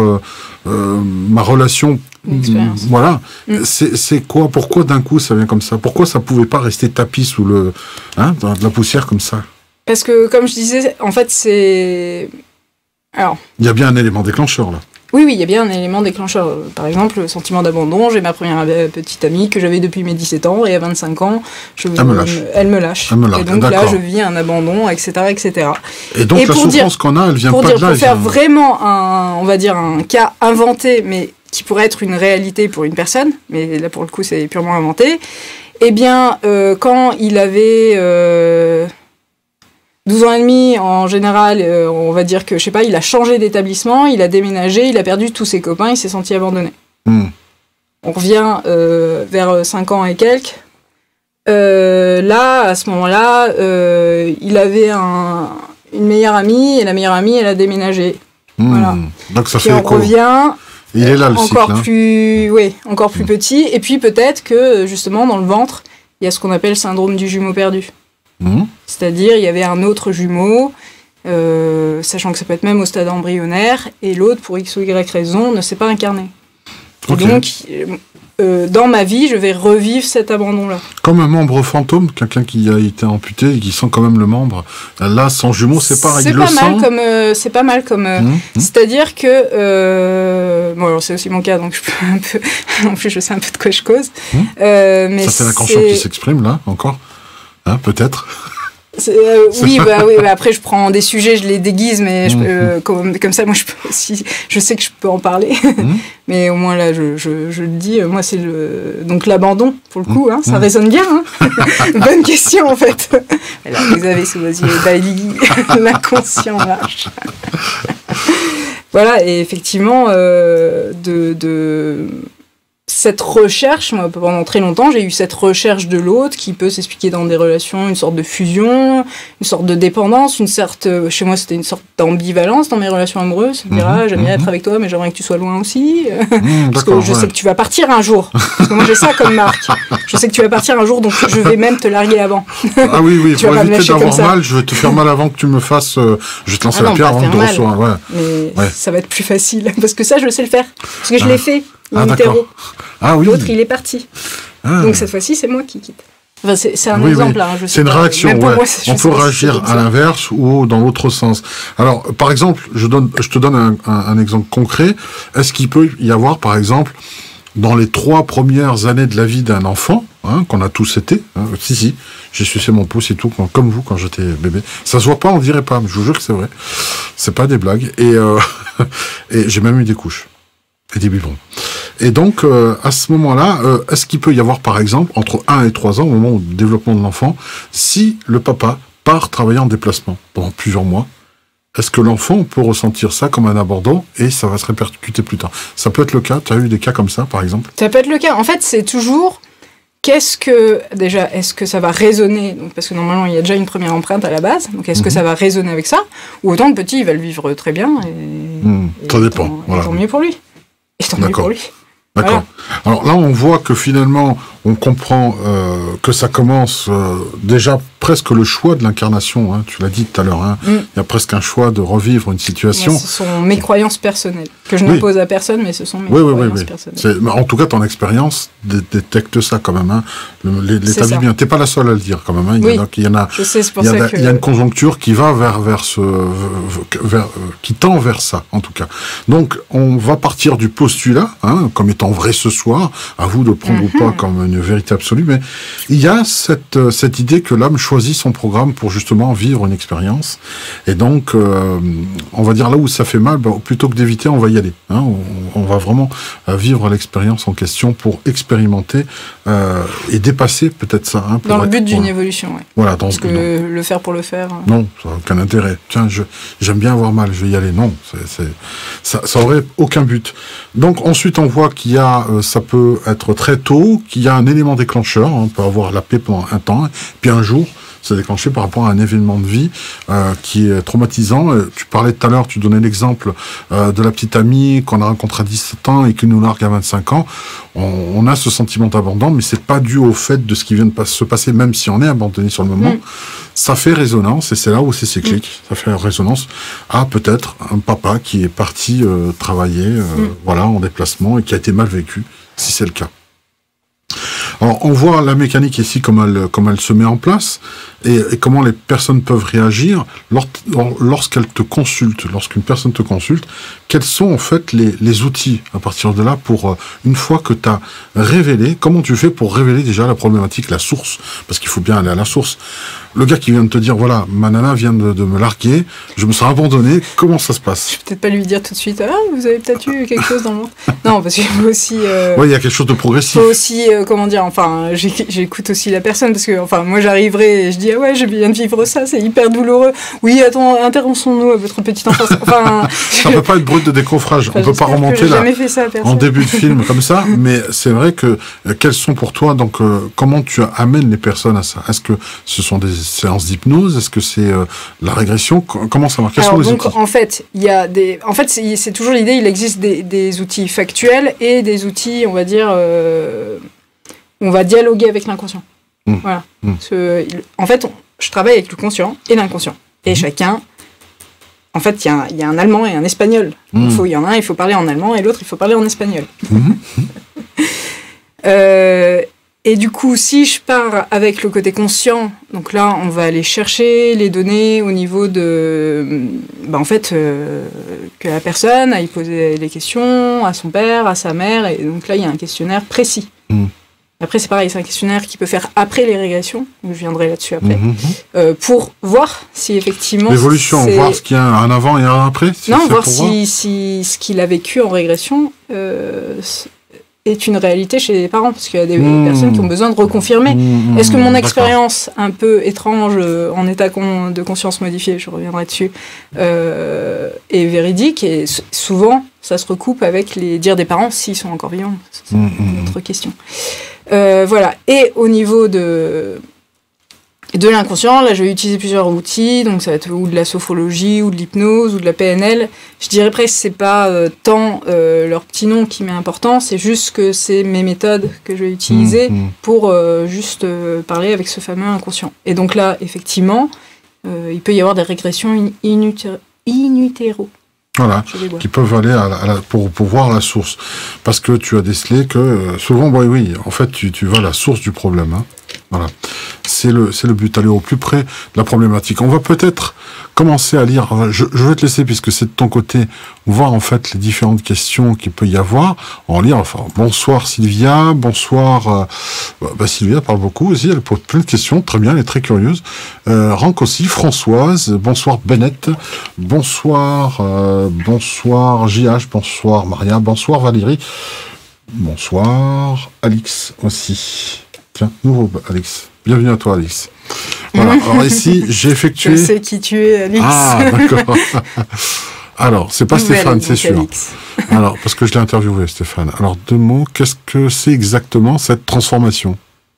ma relation. Voilà. C'est quoi? Pourquoi d'un coup ça vient comme ça? Pourquoi ça pouvait pas rester tapis sous dans de la poussière comme ça? Parce que, comme je disais, en fait, c'est... Alors... Il y a bien un élément déclencheur, là. Oui, il y a bien un élément déclencheur. Par exemple, le sentiment d'abandon. J'ai ma première petite amie que j'avais depuis mes 17 ans, et à 25 ans, elle me lâche. Et donc là, je vis un abandon, etc., etc. Et donc, la souffrance qu'on a, elle vient pas de là. Pour faire vraiment on va dire, un cas inventé, mais qui pourrait être une réalité pour une personne, mais là, pour le coup, c'est purement inventé, eh bien, quand il avait... 12 ans et demi, en général, on va dire que, je sais pas, il a changé d'établissement, il a déménagé, il a perdu tous ses copains, il s'est senti abandonné. On revient vers 5 ans et quelques. Là, à ce moment-là, il avait une meilleure amie, et la meilleure amie, elle a déménagé. Voilà. Donc ça puis fait on revient... Il est là, le encore cycle. Plus, oui, encore plus petit. Et puis peut-être que, justement, dans le ventre, il y a ce qu'on appelle le syndrome du jumeau perdu. C'est-à-dire, il y avait un autre jumeau, sachant que ça peut être même au stade embryonnaire, et l'autre, pour X ou Y raison, ne s'est pas incarné. Okay. Et donc, dans ma vie, je vais revivre cet abandon-là. Comme un membre fantôme, quelqu'un qui a été amputé et qui sent quand même le membre. Là, sans jumeau, c'est pareil. C'est pas mal comme. C'est-à-dire que. Bon, alors c'est aussi mon cas, donc je peux un peu. En plus, je sais un peu de quoi je cause. Mais ça, c'est l'inconscient qui s'exprime, là, encore. Hein, peut-être. Oui, après je prends des sujets, je les déguise, mais comme ça, moi je sais que je peux en parler. Mais au moins là, je le dis, moi c'est donc l'abandon, pour le coup, ça résonne bien. Bonne question en fait. Alors, vous avez sous vos yeux Bali, l'inconscient marche. Voilà, et effectivement, cette recherche, moi, pendant très longtemps, j'ai eu cette recherche de l'autre qui peut s'expliquer dans des relations, une sorte de fusion, une sorte de dépendance, chez moi, c'était une sorte d'ambivalence dans mes relations amoureuses. J'aime bien être avec toi, mais j'aimerais que tu sois loin aussi. Parce que je sais que tu vas partir un jour. Parce que moi, j'ai ça comme marque. Je sais que tu vas partir un jour, donc je vais même te larguer avant. Ah oui, pour éviter d'avoir mal, je vais te faire mal avant que tu me fasses... je vais te lancer la pierre avant de recevoir. Ouais. Mais ça va être plus facile. Parce que ça, je sais le faire. Parce que je l'ai fait. D'accord. Ah oui. L'autre, il est parti. Donc cette fois-ci, c'est moi qui quitte. Enfin, c'est un exemple. Hein, c'est une réaction. On peut réagir à l'inverse ou dans l'autre sens. Alors, par exemple, je te donne un exemple concret. Est-ce qu'il peut y avoir, par exemple, dans les 3 premières années de la vie d'un enfant, qu'on a tous été, si, j'ai sucé mon pouce et tout, comme vous quand j'étais bébé. Ça se voit pas, on dirait pas, mais je vous jure que c'est vrai. C'est pas des blagues. Et j'ai même eu des couches. Et des biberons. Et donc, à ce moment-là, est-ce qu'il peut y avoir, par exemple, entre 1 et 3 ans, au moment du développement de l'enfant, si le papa part travailler en déplacement pendant plusieurs mois, est-ce que l'enfant peut ressentir ça comme un abandon et ça va se répercuter plus tard? Ça peut être le cas. Tu as eu des cas comme ça, par exemple? Ça peut être le cas. En fait, c'est toujours... est-ce que ça va résonner, donc, parce que normalement, il y a déjà une première empreinte à la base, donc est-ce que ça va résonner avec ça? Ou autant le petit, il va le vivre très bien et ça dépend. Tant mieux pour lui. Et tant mieux pour lui. D'accord. Voilà. Alors là, on voit que finalement, on comprend que ça commence déjà presque le choix de l'incarnation. Tu l'as dit tout à l'heure. Il y a presque un choix de revivre une situation. Mais ce sont mes croyances personnelles que je n'impose à personne, mais ce sont mes croyances personnelles. En tout cas, ton expérience détecte ça quand même. L'état vit bien. T'es pas la seule à le dire quand même. Il y en a. Je sais, c'est pour ça que... Il y a une conjoncture qui va qui tend vers ça, en tout cas. Donc, on va partir du postulat, comme étant vrai ce soir. À vous de prendre ou pas comme une vérité absolue, mais il y a cette idée que l'âme choisit son programme pour justement vivre une expérience. Et donc, on va dire là où ça fait mal, plutôt que d'éviter, on va y aller. On va vraiment vivre l'expérience en question pour expérimenter et dépasser peut-être ça. Dans le but d'une évolution, oui. Voilà, parce que le faire pour le faire... Non, ça n'a aucun intérêt. Tiens, j'aime bien avoir mal, je vais y aller. Non, ça aurait aucun but. Donc ensuite, on voit qu'il y a, ça peut être très tôt, qu'il y a un élément déclencheur. On peut avoir la paix pendant un temps, puis un jour, c'est déclenché par rapport à un événement de vie qui est traumatisant. Tu parlais tout à l'heure, tu donnais l'exemple de la petite amie qu'on a rencontrée à 17 ans et qui nous largue à 25 ans. On a ce sentiment d'abandon, mais c'est pas dû au fait de ce qui vient de se passer, même si on est abandonné sur le moment. Ça fait résonance, et c'est là où c'est cyclique. Ça fait résonance à peut-être un papa qui est parti travailler en déplacement et qui a été mal vécu, si c'est le cas. Alors, on voit la mécanique ici, comme elle se met en place, et comment les personnes peuvent réagir lorsqu'elles te consultent. Lorsqu'une personne te consulte, quels sont en fait les outils à partir de là pour, une fois que tu as révélé, comment tu fais pour révéler déjà la problématique, la source, parce qu'il faut bien aller à la source. le gars qui vient de te dire, voilà, ma nana vient de me larguer, je me sens abandonné, comment ça se passe? Je vais peut-être pas lui dire tout de suite, ah, vous avez peut-être eu quelque chose dans le monde. Non, parce qu'il faut aussi... Oui, il y a quelque chose de progressif. Il faut aussi, comment dire, enfin, j'écoute aussi la personne, parce que, enfin, moi j'arriverai et je dis, ah ouais, je viens de vivre ça, c'est hyper douloureux. Oui, attends, interrompons-nous à votre petite enfance. Enfin... Ça peut pas être brut de décoffrage, on peut pas remonter là en début de film comme ça, mais c'est vrai que, quels sont pour toi, donc, comment tu amènes les personnes à ça? Est-ce que ce sont des séances d'hypnose? Est-ce que c'est la régression? Comment ça marche? Quels sont les outils? En fait, il y a des... En fait, c'est toujours l'idée, il existe des outils factuels et des outils, on va dire, on va dialoguer avec l'inconscient. Voilà. En fait, je travaille avec le conscient et l'inconscient. Et chacun... En fait, il y a un allemand et un espagnol. Il y en a un, il faut parler en allemand, et l'autre, il faut parler en espagnol. Et du coup, si je pars avec le côté conscient, donc là, on va aller chercher les données au niveau de... que la personne aille poser les questions à son père, à sa mère, et donc là, il y a un questionnaire précis. Après, c'est pareil, c'est un questionnaire qui peut faire après les régressions, je viendrai là-dessus après, pour voir si effectivement... L'évolution, voir ce qu'il y a un avant et un après? Non, voir si ce qu'il a vécu en régression est une réalité chez les parents, parce qu'il y a des personnes qui ont besoin de reconfirmer. Est-ce que mon expérience un peu étrange en état de conscience modifié, je reviendrai dessus, est véridique? Et souvent, ça se recoupe avec les dires des parents, s'ils sont encore vivants. C'est une autre question. Voilà. Et au niveau de l'inconscient, là, je vais utiliser plusieurs outils, donc ça va être ou de la sophrologie, ou de l'hypnose, ou de la PNL. Je dirais presque que c'est pas tant leur petit nom qui m'est important, c'est juste que c'est mes méthodes que je vais utiliser pour juste parler avec ce fameux inconscient. Et donc là, effectivement, il peut y avoir des régressions in utero. Voilà, qui peuvent aller pour voir la source. Parce que tu as décelé que, souvent, oui, en fait, tu vas à la source du problème. Hein. Voilà. C'est le but, aller au plus près de la problématique. On va peut-être commencer à lire, je vais te laisser, puisque c'est de ton côté, voir en fait les différentes questions qu'il peut y avoir. En lire, enfin, bonsoir Sylvia, bonsoir, Sylvia parle beaucoup aussi, elle pose plein de questions, très bien, elle est très curieuse. Rank aussi, Françoise, bonsoir Bennett, bonsoir JH, bonsoir Maria, bonsoir Valérie, bonsoir Alix aussi. Tiens, nouveau Alix. Bienvenue à toi, Alix. Voilà. Alors ici, j'ai effectué... Je sais qui tu es, Alix. Ah, d'accord. Alors, c'est pas Stéphane, c'est sûr. Alix. Alors, parce que je l'ai interviewé, Stéphane. Alors, 2 mots, qu'est-ce que c'est exactement cette transformation?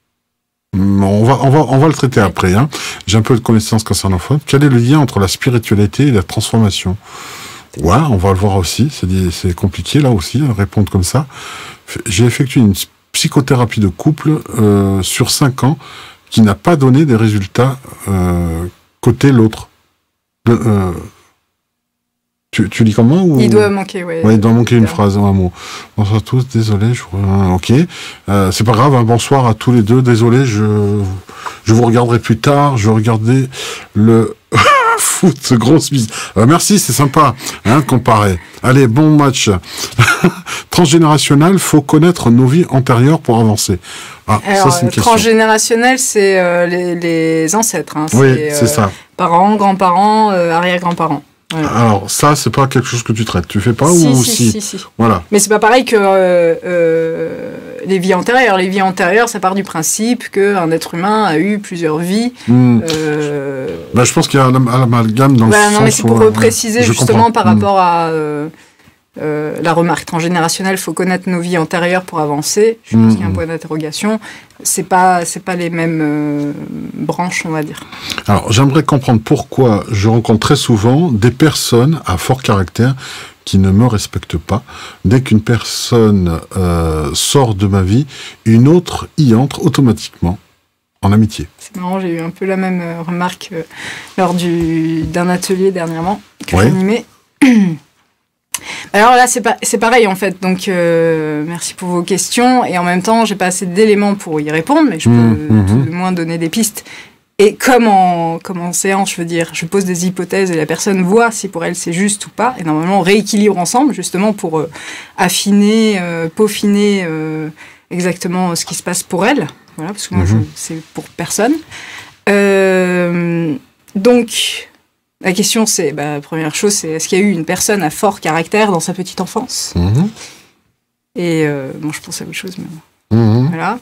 On va le traiter après. Hein. J'ai un peu de connaissances concernant ça. Quel est le lien entre la spiritualité et la transformation? Ouais, on va le voir aussi. C'est compliqué, là aussi, de répondre comme ça. J'ai effectué une psychothérapie de couple sur 5 ans qui n'a pas donné des résultats côté l'autre. Tu lis comment ou... Il doit manquer, oui. Ouais, il doit manquer une phrase, un mot. Bonsoir à tous, désolé, ok. C'est pas grave, hein, bonsoir à tous les deux, désolé, je vous regarderai plus tard, je vais regarder le... foot, ce grosse bise. Merci, c'est sympa, hein, comparé. Allez, bon match. Transgénérationnel, faut connaître nos vies antérieures pour avancer. Ah, alors, ça, c'est une question. Transgénérationnel, c'est les ancêtres. Hein, oui, c'est ça. Parents, grands-parents, arrière-grands-parents. Voilà. Alors, ça, c'est pas quelque chose que tu traites. Tu fais pas si. Voilà. Mais c'est pas pareil que les vies antérieures. Les vies antérieures, ça part du principe qu'un être humain a eu plusieurs vies. Je pense qu'il y a un amalgame dans le sens... Non, mais c'est pour préciser justement par rapport à la remarque transgénérationnelle, il faut connaître nos vies antérieures pour avancer. Je pense qu'il y a un point d'interrogation. C'est pas les mêmes branches, on va dire. Alors, j'aimerais comprendre pourquoi je rencontre très souvent des personnes à fort caractère qui ne me respectent pas. Dès qu'une personne sort de ma vie, une autre y entre automatiquement. En amitié. C'est marrant, j'ai eu un peu la même remarque lors d'un atelier dernièrement que j'animais. Alors là, c'est pareil en fait. Donc, merci pour vos questions. Et en même temps, j'ai pas assez d'éléments pour y répondre, mais je peux tout du moins donner des pistes. Et comme en séance, je veux dire, je pose des hypothèses et la personne voit si pour elle c'est juste ou pas. Et normalement, on rééquilibre ensemble, justement, pour affiner, peaufiner exactement ce qui se passe pour elle. Voilà, parce que moi, c'est pour personne. Donc, la question, c'est, première chose, c'est est-ce qu'il y a eu une personne à fort caractère dans sa petite enfance? Et bon, je pense à autre chose, mais voilà.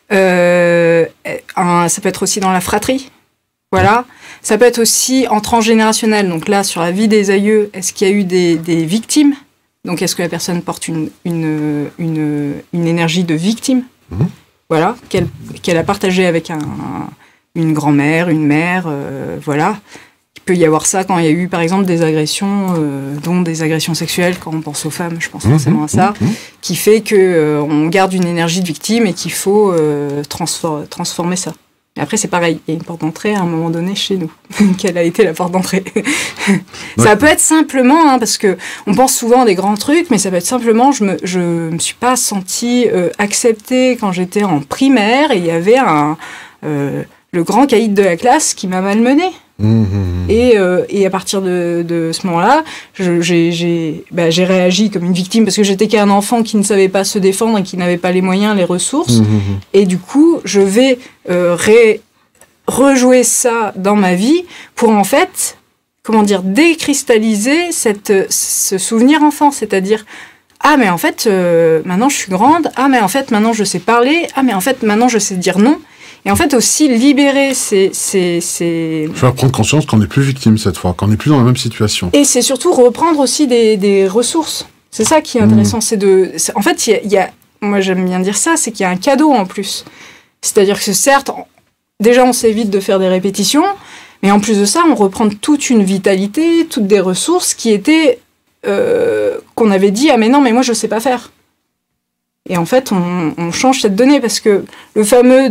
Ça peut être aussi dans la fratrie. Voilà. Ça peut être aussi en transgénérationnel. Donc là, sur la vie des aïeux, est-ce qu'il y a eu des victimes? Donc, est-ce que la personne porte une énergie de victime? Voilà. Qu'elle a partagée avec une grand-mère, une mère, voilà. Il peut y avoir ça quand il y a eu, par exemple, des agressions, dont des agressions sexuelles, quand on pense aux femmes, je pense forcément à ça, qui fait qu'on garde une énergie de victime et qu'il faut transformer ça. Et après, c'est pareil, il y a une porte d'entrée à un moment donné chez nous. Quelle a été la porte d'entrée? Ça peut être simplement, parce que on pense souvent à des grands trucs, mais ça peut être simplement, je me suis pas sentie acceptée quand j'étais en primaire, et il y avait le grand caïd de la classe qui m'a malmenée. Et à partir de ce moment-là, j'ai réagi comme une victime parce que j'étais qu'un enfant qui ne savait pas se défendre et qui n'avait pas les moyens, les ressources. Et du coup, je vais rejouer ça dans ma vie pour en fait, décristalliser ce souvenir enfant, c'est-à-dire mais en fait, maintenant je suis grande, mais en fait maintenant je sais parler, mais en fait maintenant je sais dire non. Et en fait, aussi libérer ces... Il faut prendre conscience qu'on n'est plus victime cette fois, qu'on n'est plus dans la même situation. Et c'est surtout reprendre aussi des ressources. C'est ça qui est intéressant. En fait, moi j'aime bien dire ça, c'est qu'il y a un cadeau en plus. C'est-à-dire que certes, déjà on s'évite de faire des répétitions, mais en plus de ça, on reprend toute une vitalité, toutes des ressources qui étaient... qu'on avait dit, mais non, mais moi je sais pas faire. Et en fait, on change cette donnée parce que le fameux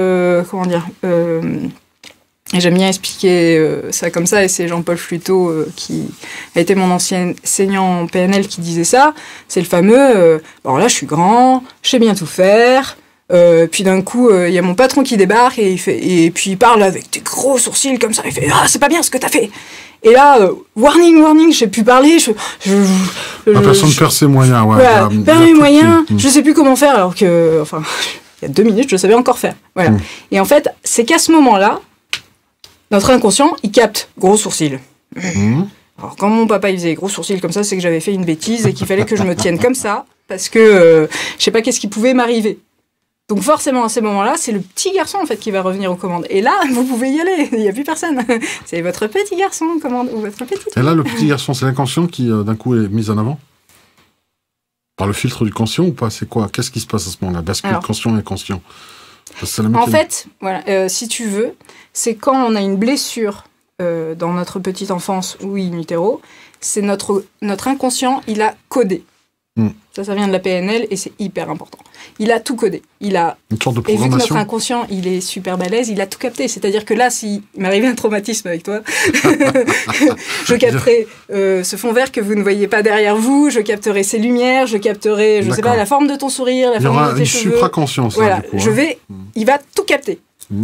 et j'aime bien expliquer ça comme ça, et c'est Jean-Paul Fluteau qui a été mon ancien enseignant en PNL qui disait ça, c'est le fameux alors là je suis grand, je sais bien tout faire, puis d'un coup il y a mon patron qui débarque et puis il parle avec des gros sourcils comme ça, il fait c'est pas bien ce que t'as fait. Et là, warning, je sais plus parler, la personne perd ses moyens, perd mes moyens, je sais plus comment faire, alors que, il y a 2 minutes, je savais encore faire. Voilà. Et en fait, c'est qu'à ce moment-là, notre inconscient, il capte gros sourcils. Alors, quand mon papa, il faisait gros sourcils comme ça, c'est que j'avais fait une bêtise et qu'il fallait que je me tienne comme ça, parce que, je sais pas qu'est-ce qui pouvait m'arriver. Donc forcément, à ces moments-là, c'est le petit garçon en fait qui va revenir aux commandes. Et là, vous pouvez y aller, il n'y a plus personne. C'est votre petit garçon commande ou votre petite. Et là, le petit garçon, c'est l'inconscient qui d'un coup est mis en avant par le filtre du conscient ou pas? C'est quoi? Qu'est-ce qui se passe à ce moment-là? Bascule conscient et inconscient. En fait, voilà, si tu veux, c'est quand on a une blessure dans notre petite enfance ou in utero, c'est notre inconscient, il a codé. Ça vient de la PNL et c'est hyper important. Il a tout codé. Il a une sorte de programmation. Et vu que notre inconscient, il est super balèze, il a tout capté. C'est-à-dire que là, s'il m'arrivait un traumatisme avec toi, je capterai ce fond vert que vous ne voyez pas derrière vous, je capterai ces lumières, je capterai, je sais pas, la forme de ton sourire, la forme de tes cheveux. Il y aura une supraconscience. Voilà, du coup, il va tout capter.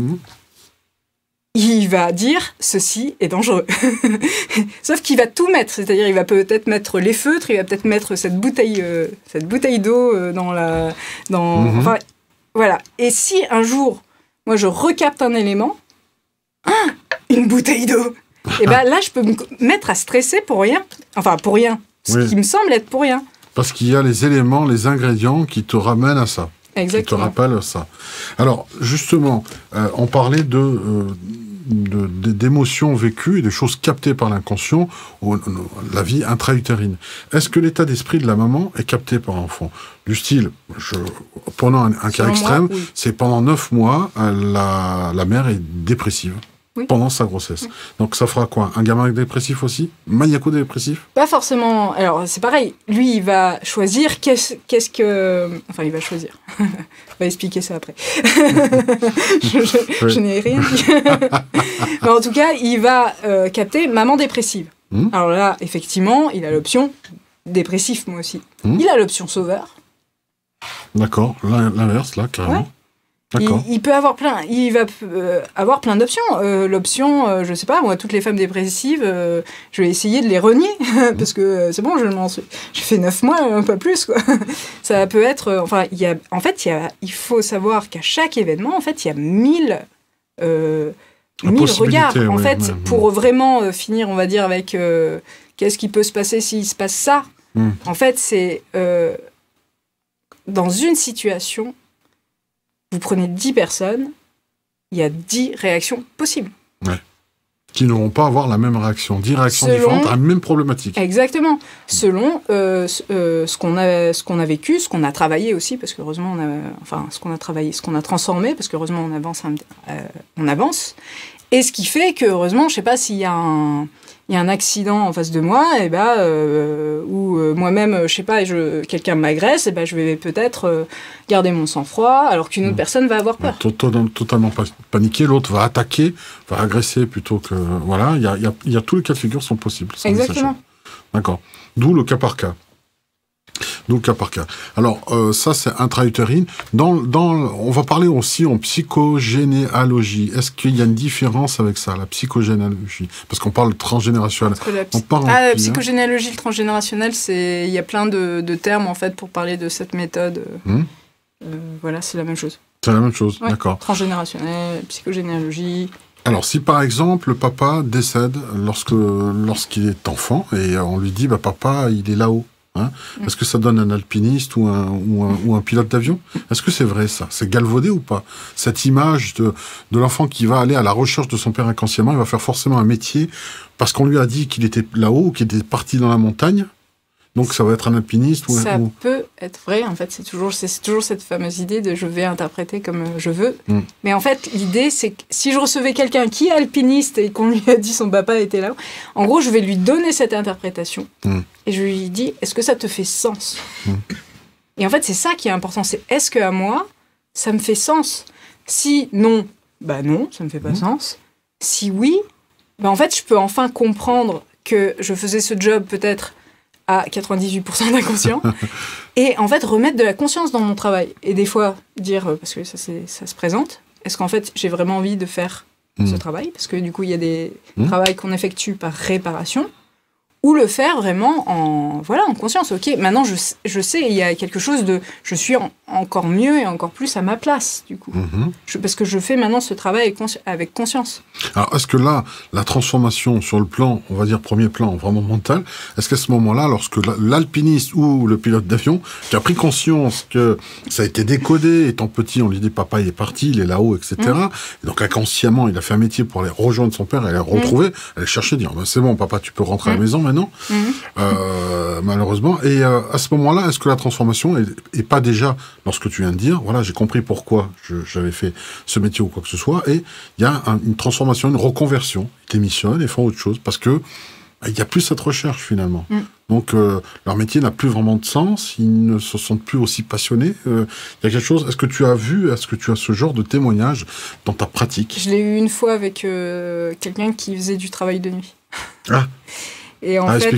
Il va dire ceci est dangereux. Sauf qu'il va tout mettre, c'est-à-dire il va peut-être mettre les feutres, il va peut-être mettre cette bouteille d'eau enfin, voilà. Et si un jour, moi je recapte un élément, une bouteille d'eau, et là je peux me mettre à stresser pour rien. Enfin pour rien, ce qui me semble être pour rien. Parce qu'il y a les éléments, les ingrédients qui te ramènent à ça. Exactement. Qui te rappellent ça. Alors justement, on parlait d'émotions vécues et de choses captées par l'inconscient, la vie intra-utérine. Est-ce que l'état d'esprit de la maman est capté par l'enfant? Du style, prenons un cas extrême, c'est pendant 9 mois, la mère est dépressive. Pendant sa grossesse. Donc ça fera quoi? Un gamin dépressif aussi? Maniaco-dépressif? Pas forcément. Alors c'est pareil. Lui, il va choisir qu'est-ce que... Enfin, il va choisir. On va expliquer ça après. Je n'ai rien dit. Mais en tout cas, il va capter maman dépressive. Alors là, effectivement, il a l'option dépressif, moi aussi. Il a l'option sauveur. D'accord. L'inverse, là, carrément. Il peut avoir il va avoir plein d'options. L'option, je sais pas, moi, toutes les femmes dépressives, je vais essayer de les renier parce que c'est bon, j'ai fait 9 mois, pas plus, quoi. Ça peut être, il faut savoir qu'à chaque événement, en fait, il y a 1000 mille regards. En fait, pour vraiment finir, on va dire, avec qu'est-ce qui peut se passer s'il se passe ça. En fait, c'est dans une situation, vous prenez 10 personnes, il y a 10 réactions possibles. Ouais. Qui n'auront pas à avoir la même réaction. 10 réactions différentes à la même problématique. Exactement. Selon ce qu'on a vécu, ce qu'on a travaillé aussi, parce qu'heureusement, ce qu'on a travaillé, ce qu'on a transformé, parce qu'heureusement, on avance. Et ce qui fait que, heureusement, je ne sais pas s'il y a un accident en face de moi, ou moi-même, je sais pas, quelqu'un m'agresse, je vais peut-être garder mon sang-froid, alors qu'une autre personne va avoir peur. Totalement paniquer, l'autre va attaquer, va agresser plutôt que... Voilà, il y a tous les cas de figure sont possibles. Exactement. D'accord. D'où le cas par cas. Alors, ça, c'est intra-utérine. On va parler aussi en psychogénéalogie. Est-ce qu'il y a une différence avec ça, la psychogénéalogie? Parce qu'on parle transgénérationnel. La psychogénéalogie, le transgénérationnel, il y a plein de termes, en fait, pour parler de cette méthode. Voilà, c'est la même chose. C'est la même chose, ouais. D'accord. Transgénérationnel, psychogénéalogie... Alors, si par exemple, le papa décède lorsqu'il est enfant, et on lui dit, papa, il est là-haut. Est-ce que ça donne un alpiniste ou un pilote d'avion? Est-ce que c'est vrai, ça? C'est galvaudé ou pas? Cette image de l'enfant qui va aller à la recherche de son père inconsciemment, il va faire forcément un métier parce qu'on lui a dit qu'il était là-haut ou qu'il était parti dans la montagne. Donc ça va être un alpiniste Ça peut être vrai, en fait. C'est toujours cette fameuse idée de je vais interpréter comme je veux. Mais en fait, l'idée, c'est que si je recevais quelqu'un qui est alpiniste et qu'on lui a dit son papa était là, en gros, je vais lui donner cette interprétation. Et je lui dis, est-ce que ça te fait sens? Et en fait, c'est ça qui est important. C'est est-ce qu'à moi, ça me fait sens? Si non, non, ça me fait pas sens. Si oui, en fait, je peux enfin comprendre que je faisais ce job peut-être à 98% d'inconscient, et en fait remettre de la conscience dans mon travail. Et des fois dire, parce que ça se présente, est-ce qu'en fait j'ai vraiment envie de faire ce travail? Parce que du coup il y a des travails qu'on effectue par réparation, ou le faire vraiment en conscience. Ok, maintenant je sais, il y a quelque chose de... Je suis encore mieux et encore plus à ma place, du coup. Parce que je fais maintenant ce travail avec conscience. Alors, est-ce que là, la transformation sur le plan, on va dire premier plan, vraiment mental, est-ce qu'à ce moment-là, lorsque l'alpiniste ou le pilote d'avion, qui a pris conscience que ça a été décodé, étant petit, on lui dit, papa, il est parti, il est là-haut, etc. Et donc, inconsciemment, il a fait un métier pour aller rejoindre son père, aller le retrouver, aller chercher, dire, c'est bon, papa, tu peux rentrer à la maison maintenant. Malheureusement. Et à ce moment-là, est-ce que la transformation est pas déjà, lorsque tu viens de dire, voilà, j'ai compris pourquoi j'avais fait ce métier ou quoi que ce soit, et il y a une transformation, une reconversion, ils démissionnent et font autre chose, parce que il n'y a plus cette recherche finalement. Donc leur métier n'a plus vraiment de sens, ils ne se sentent plus aussi passionnés. Il y a quelque chose, est-ce que tu as ce genre de témoignage dans ta pratique? Je l'ai eu une fois avec quelqu'un qui faisait du travail de nuit. Et en fait,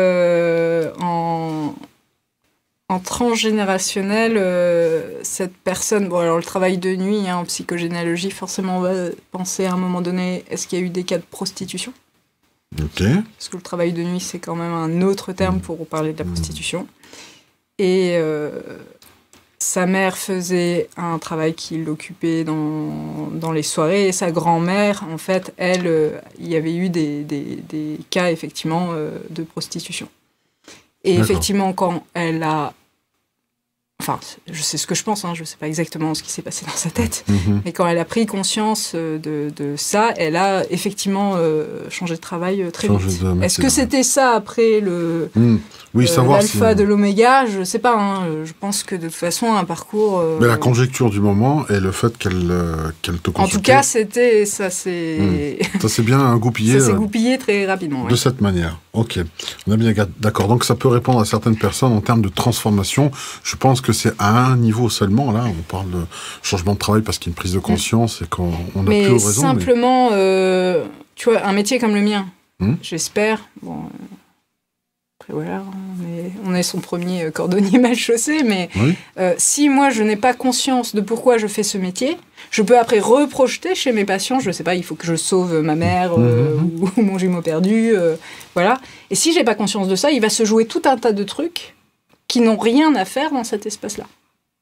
en transgénérationnel, cette personne... Bon, alors le travail de nuit, en psychogénéalogie, forcément, on va penser à un moment donné, est-ce qu'il y a eu des cas de prostitution? Ok. Parce que le travail de nuit, c'est quand même un autre terme pour parler de la prostitution. Et sa mère faisait un travail qui l'occupait dans les soirées, et sa grand-mère, en fait, elle, il y avait eu des cas, effectivement, de prostitution. Et effectivement, quand elle a... Enfin, je sais ce que je pense, je ne sais pas exactement ce qui s'est passé dans sa tête, mais quand elle a pris conscience de ça, elle a effectivement changé de travail très vite. Est-ce que c'était ça après l'alpha de l'oméga? Je ne sais pas, je pense que de toute façon, un parcours... Mais la conjecture du moment et le fait qu'elle te consultait... En tout cas, ça s'est bien goupillé. Ça s'est goupillé très rapidement. De cette manière. Ok, on est bien d'accord. Donc ça peut répondre à certaines personnes en termes de transformation. Je pense que c'est à un niveau seulement. Là, on parle de changement de travail parce qu'il y a une prise de conscience et qu'on n'a plus raison. Simplement, tu vois, un métier comme le mien, j'espère... Bon, après voilà, on est son premier cordonnier mal chaussé, mais si moi je n'ai pas conscience de pourquoi je fais ce métier, je peux après reprojeter chez mes patients, je sais pas, il faut que je sauve ma mère ou mon jumeau perdu, voilà. Et si j'ai pas conscience de ça, il va se jouer tout un tas de trucs qui n'ont rien à faire dans cet espace-là.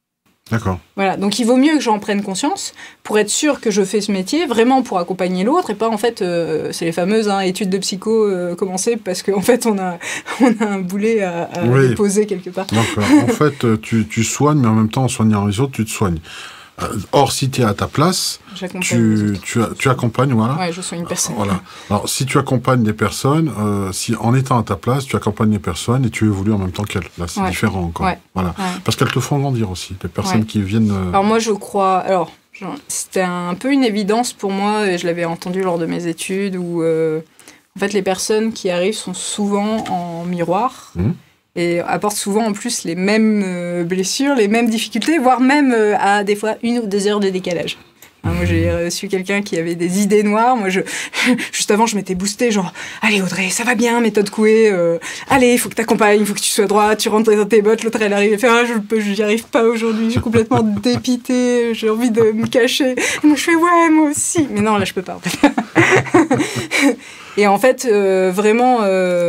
D'accord. Voilà, donc il vaut mieux que j'en prenne conscience pour être sûr que je fais ce métier vraiment pour accompagner l'autre et pas en fait, c'est les fameuses études de psycho commencées parce qu'en fait on a un boulet à déposer quelque part. Donc en fait tu soignes mais en même temps en soignant les autres tu te soignes. Or, si tu es à ta place, tu accompagnes, voilà. Ouais, je soigne une personne. Voilà. Alors, si tu accompagnes des personnes, si en étant à ta place, tu accompagnes les personnes et tu évolues en même temps qu'elles. Là, c'est différent encore. Ouais. Voilà. Ouais. Parce qu'elles te font grandir aussi, les personnes qui viennent. Alors moi, je crois. Alors, c'était un peu une évidence pour moi, et je l'avais entendu lors de mes études, où en fait, les personnes qui arrivent sont souvent en miroir. Et apportent souvent en plus les mêmes blessures, les mêmes difficultés, voire même à des fois 1 ou 2 heures de décalage. Moi, j'ai reçu quelqu'un qui avait des idées noires. Moi, juste avant, je m'étais boostée, genre, allez Audrey, ça va bien, méthode Coué. Allez, il faut que t'accompagnes, il faut que tu sois droite, tu rentres dans tes bottes. L'autre, elle arrive et fait, j'y arrive pas aujourd'hui, je suis complètement dépitée, j'ai envie de me cacher. Et moi, je fais, ouais, moi aussi. Mais non, là, je peux pas. En fait. Et en fait, vraiment,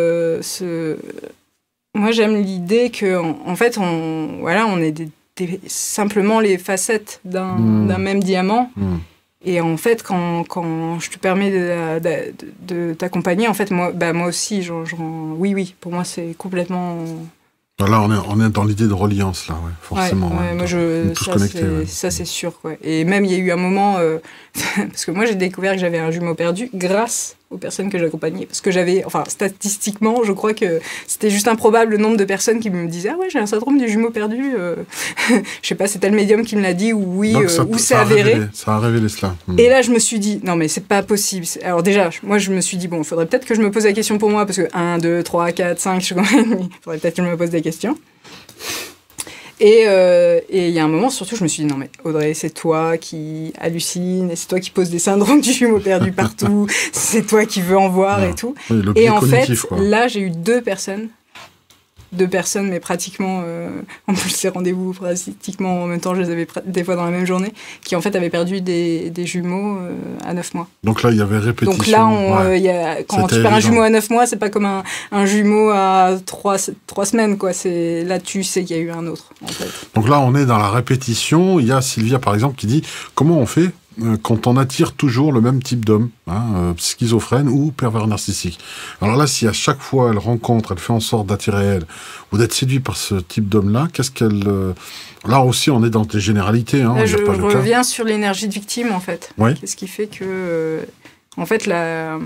moi, j'aime l'idée que, en fait, on est simplement les facettes d'un même diamant. Et en fait, quand je te permets de t'accompagner, en fait, moi aussi, oui, pour moi, c'est complètement... Là, on est dans l'idée de reliance, là, ouais, forcément. Ouais, moi, ça, c'est sûr, quoi. Et même, il y a eu un moment... parce que moi, j'ai découvert que j'avais un jumeau perdu grâce aux personnes que j'accompagnais. Parce que statistiquement, je crois que c'était juste improbable le nombre de personnes qui me disaient « Ah ouais, j'ai un syndrome du jumeau perdu. » Je sais pas, c'est tel médium qui me l'a dit, ou oui, ou c'est avéré. Ça a révélé cela. Et là, je me suis dit « Non, mais c'est pas possible. » Alors déjà, moi, je me suis dit « Bon, il faudrait peut-être que je me pose la question pour moi, parce que 1, 2, 3, 4, 5, il faudrait peut-être que je me pose des questions. » Et il y a un moment, surtout, je me suis dit, non mais Audrey, c'est toi qui hallucine, et c'est toi qui pose des syndromes du jumeau perdu partout, c'est toi qui veux en voir et tout. Oui, et en fait, là, j'ai eu 2 personnes, mais pratiquement, en plus ces rendez-vous pratiquement en même temps, je les avais des fois dans la même journée, qui en fait avaient perdu des jumeaux à 9 mois. Donc là, il y avait répétition. Donc là, quand tu perds un jumeau à 9 mois, c'est pas comme un jumeau à 3 semaines, quoi. Là, tu sais qu'il y a eu un autre, en fait. Donc là, on est dans la répétition. Il y a Sylvia, par exemple, qui dit « Comment on fait quand on attire toujours le même type d'homme, schizophrène ou pervers narcissique. » Alors là, si à chaque fois elle rencontre, elle fait en sorte d'attirer elle, ou d'être séduite par ce type d'homme-là, qu'est-ce qu'elle... Là aussi, on est dans des généralités. Je reviens sur l'énergie de victime, en fait. Oui. Qu'est-ce qui fait que... en fait, elle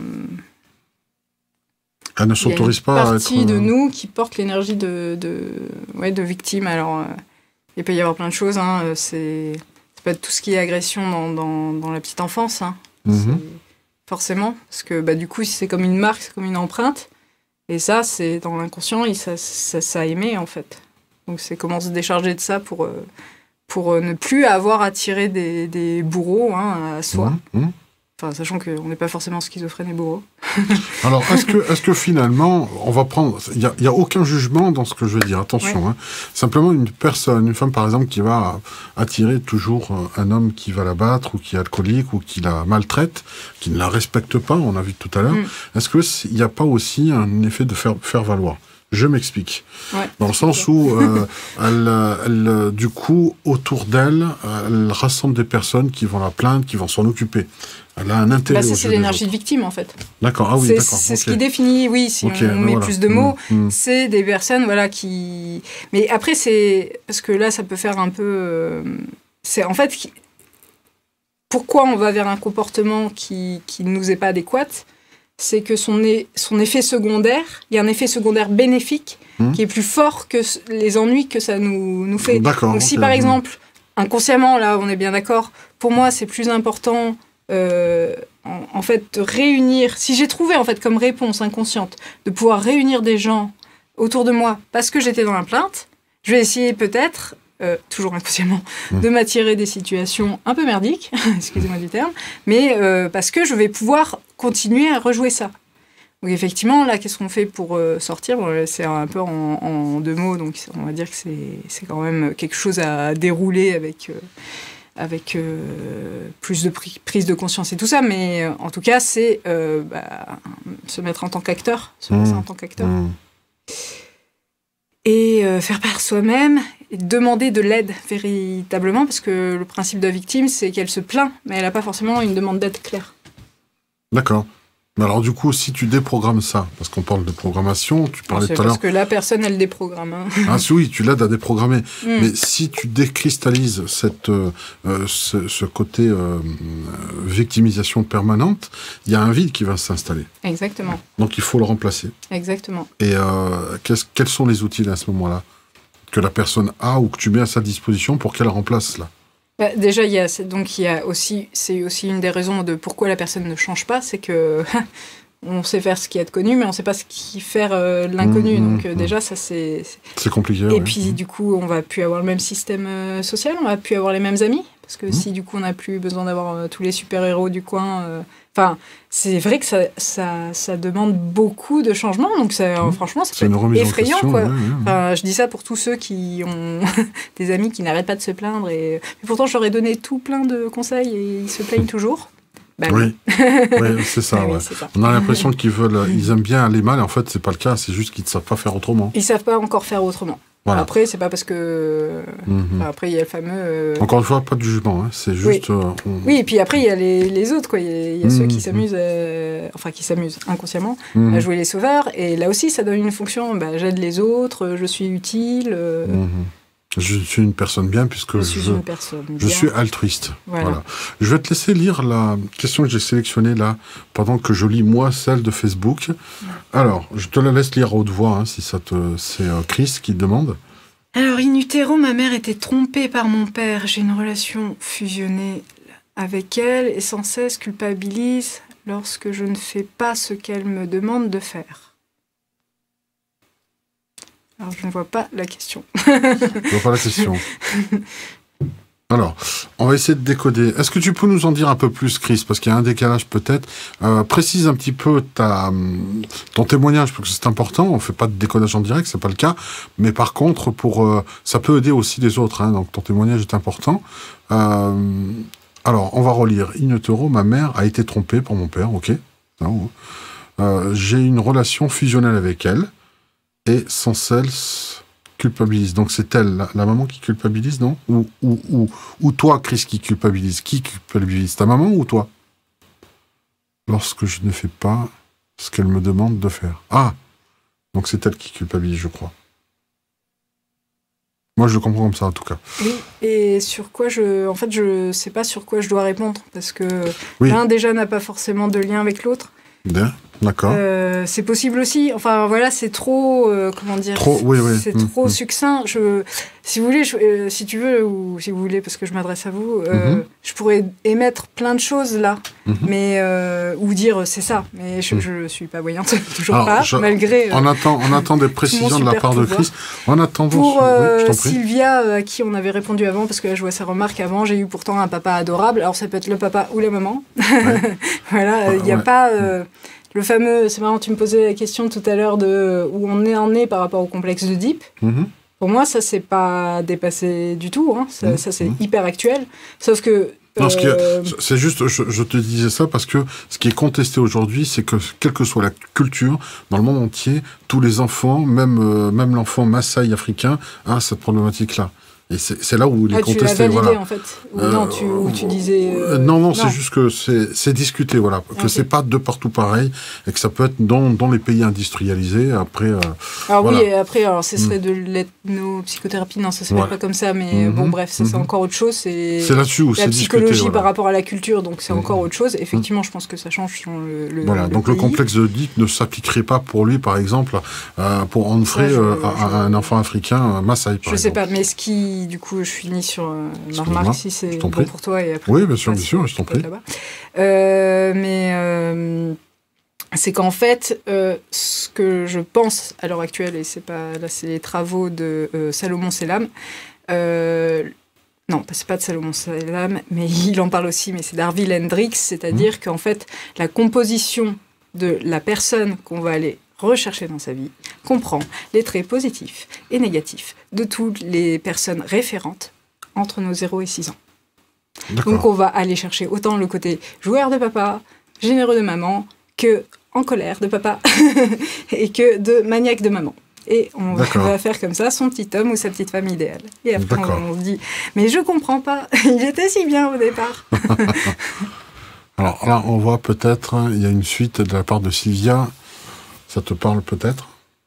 ne s'autorise pas à être... Il y a une partie de nous qui porte l'énergie de victime. Alors, il peut y avoir plein de choses. Ça peut être tout ce qui est agression dans la petite enfance, forcément, parce que du coup, c'est comme une marque, c'est comme une empreinte, et ça, c'est dans l'inconscient, ça émet, en fait. Donc c'est comment se décharger de ça pour ne plus avoir à tirer des bourreaux à soi. Enfin, sachant qu'on n'est pas forcément schizophrène et bourreau. Alors, est-ce que finalement, on va prendre... Il y a aucun jugement dans ce que je veux dire, attention. Simplement, une femme par exemple, qui va attirer toujours un homme qui va la battre, ou qui est alcoolique, ou qui la maltraite, qui ne la respecte pas, on a vu tout à l'heure. Est-ce qu'il n'y a pas aussi un effet de faire valoir ? Je m'explique. Dans le sens où, du coup, autour d'elle, elle rassemble des personnes qui vont la plaindre, qui vont s'en occuper. Elle a un intérêt. C'est l'énergie de victime, en fait. D'accord, ah oui, d'accord. C'est ce qui définit, si on met plus de mots, c'est des personnes, qui... Mais après, c'est... Parce que là, ça peut faire un peu... C'est en fait... Pourquoi on va vers un comportement qui ne nous est pas adéquat ? C'est que son effet secondaire, il y a un effet secondaire bénéfique qui est plus fort que les ennuis que ça nous fait. D'accord, donc si par exemple, inconsciemment, là on est bien d'accord, pour moi c'est plus important en fait de réunir, si j'ai trouvé en fait comme réponse inconsciente de pouvoir réunir des gens autour de moi parce que j'étais dans la plainte, je vais essayer peut-être... toujours inconsciemment, de m'attirer des situations un peu merdiques, excusez-moi du terme, mais parce que je vais pouvoir continuer à rejouer ça. Donc effectivement, là, qu'est-ce qu'on fait pour sortir ? C'est un peu en 2 mots, donc on va dire que c'est quand même quelque chose à dérouler avec plus de prise de conscience et tout ça, mais en tout cas, c'est se mettre en tant qu'acteur, se passer en tant qu'acteur. Et faire par soi-même, demander de l'aide véritablement, parce que le principe de la victime, c'est qu'elle se plaint, mais elle n'a pas forcément une demande d'aide claire. D'accord. Mais alors du coup, si tu déprogrammes ça, parce qu'on parle de programmation, tu parlais tout à l'heure... Parce que la personne, elle déprogramme. Hein. Ah oui, tu l'aides à déprogrammer. Mais si tu décristallises ce côté victimisation permanente, il y a un vide qui va s'installer. Exactement. Donc il faut le remplacer. Exactement. Et quels sont les outils à ce moment-là que la personne a ou que tu mets à sa disposition pour qu'elle remplace cela? Déjà, c'est aussi une des raisons de pourquoi la personne ne change pas, c'est que on sait faire ce qu'il y a de connu, mais on ne sait pas ce qui faire l'inconnu. Donc déjà, ça c'est compliqué. Et puis du coup, on va plus avoir le même système social, on va plus avoir les mêmes amis, parce que si du coup on n'a plus besoin d'avoir tous les super-héros du coin. Enfin, c'est vrai que ça demande beaucoup de changements, donc franchement, c'est effrayant, quoi. Enfin, je dis ça pour tous ceux qui ont des amis qui n'arrêtent pas de se plaindre, mais pourtant je leur ai donné tout plein de conseils et ils se plaignent toujours. Oui, c'est ça. Ouais. C'est ça. On a l'impression ils aiment bien aller mal, et en fait, c'est pas le cas, c'est juste qu'ils ne savent pas faire autrement. Ils savent pas encore faire autrement. Voilà. Après, c'est pas parce que... Après, il y a le fameux... Encore une fois, pas de jugement, hein. C'est juste... Oui, et puis après, il y a les autres, quoi. Il y a ceux qui s'amusent, qui s'amusent inconsciemment à jouer les sauveurs. Et là aussi, ça donne une fonction. J'aide les autres, je suis utile. Je suis une personne bien puisque je suis altruiste. Voilà. Je vais te laisser lire la question que j'ai sélectionnée là, pendant que je lis moi celle de Facebook. Alors, je te la laisse lire à haute voix, hein, si c'est Chris qui demande. Alors, in utero, ma mère était trompée par mon père. J'ai une relation fusionnée avec elle et sans cesse culpabilise lorsque je ne fais pas ce qu'elle me demande de faire. Alors, je ne vois pas la question. Je ne vois pas la question. Alors, on va essayer de décoder. Est-ce que tu peux nous en dire un peu plus, Chris? Parce qu'il y a un décalage peut-être. Précise un petit peu ton témoignage, parce que c'est important. On ne fait pas de décodage en direct, c'est pas le cas. Mais par contre, ça peut aider aussi les autres. Hein, donc, ton témoignage est important. Alors, on va relire. In utero, ma mère a été trompée par mon père. OK. J'ai une relation fusionnelle avec elle. Et sans celle culpabilise. Donc c'est elle, la maman qui culpabilise, non? Ou toi, Chris, qui culpabilise? Qui culpabilise? Ta maman ou toi? Lorsque je ne fais pas ce qu'elle me demande de faire. Ah! Donc c'est elle qui culpabilise, je crois. Moi, je le comprends comme ça, en tout cas. Oui, et sur quoi je sais pas sur quoi je dois répondre, parce que l'un déjà n'a pas forcément de lien avec l'autre. Bien. D'accord. C'est possible aussi. Enfin, voilà, c'est trop... comment dire? C'est trop succinct. Si vous voulez, si tu veux, ou si vous voulez, parce que je m'adresse à vous, je pourrais émettre plein de choses là, mais ou dire c'est ça. Mais je suis pas voyante, toujours pas, malgré... On attend des précisions de la part de Chris. En attendant... Pour Sylvia, à qui on avait répondu avant, parce que là, je vois sa remarque avant, j'ai eu pourtant un papa adorable. Alors, ça peut être le papa ou la maman. Ouais. Voilà, il n'y a pas... Le fameux, c'est marrant, tu me posais la question tout à l'heure de où on en est par rapport au complexe d'Oedipe. Pour moi, ça, c'est pas dépassé du tout. Hein. Ça c'est hyper actuel. Sauf que... Non, c'est juste, je te disais ça parce que ce qui est contesté aujourd'hui, c'est que quelle que soit la culture, dans le monde entier, tous les enfants, même l'enfant Maasai africain, a cette problématique-là. Et c'est là où il est contesté. Tu l'as validé, en fait. Ou non, tu disais... Non, c'est juste que c'est discuté, voilà. Que c'est pas de partout pareil, et que ça peut être dans les pays industrialisés, après... alors voilà. Oui, et après, ce serait de l'ethnopsychothérapie, non, ça s'appelle pas comme ça, mais bon, bref, c'est encore autre chose. C'est là-dessus où c'est discuté. La psychologie par rapport à la culture, donc c'est encore autre chose. Effectivement, je pense que ça change sur Voilà, donc le complexe d'Oedipe ne s'appliquerait pas pour lui, par exemple, pour Onfray, un enfant africain, Maasai, par exemple. Je sais pas, mais ce qui... Du coup, je finis sur ma remarque, si c'est bon pour toi. Et après, oui, bien sûr, je t'en prie. C'est qu'en fait, ce que je pense à l'heure actuelle, et c'est pas là, c'est les travaux de Salomon Selam. Non, c'est pas de Salomon Selam, mais il en parle aussi, mais c'est d'Arvil Hendricks, c'est-à-dire qu'en fait, la composition de la personne qu'on va aller rechercher dans sa vie, comprend les traits positifs et négatifs de toutes les personnes référentes entre nos 0 et 6 ans. Donc on va aller chercher autant le côté joueur de papa, généreux de maman, que en colère de papa et que de maniaque de maman. Et on va faire comme ça son petit homme ou sa petite femme idéale. Et après, on se dit, mais je comprends pas, il était si bien au départ. Alors là, on voit peut-être, il y a une suite de la part de Sylvia. Ça te parle peut-être ?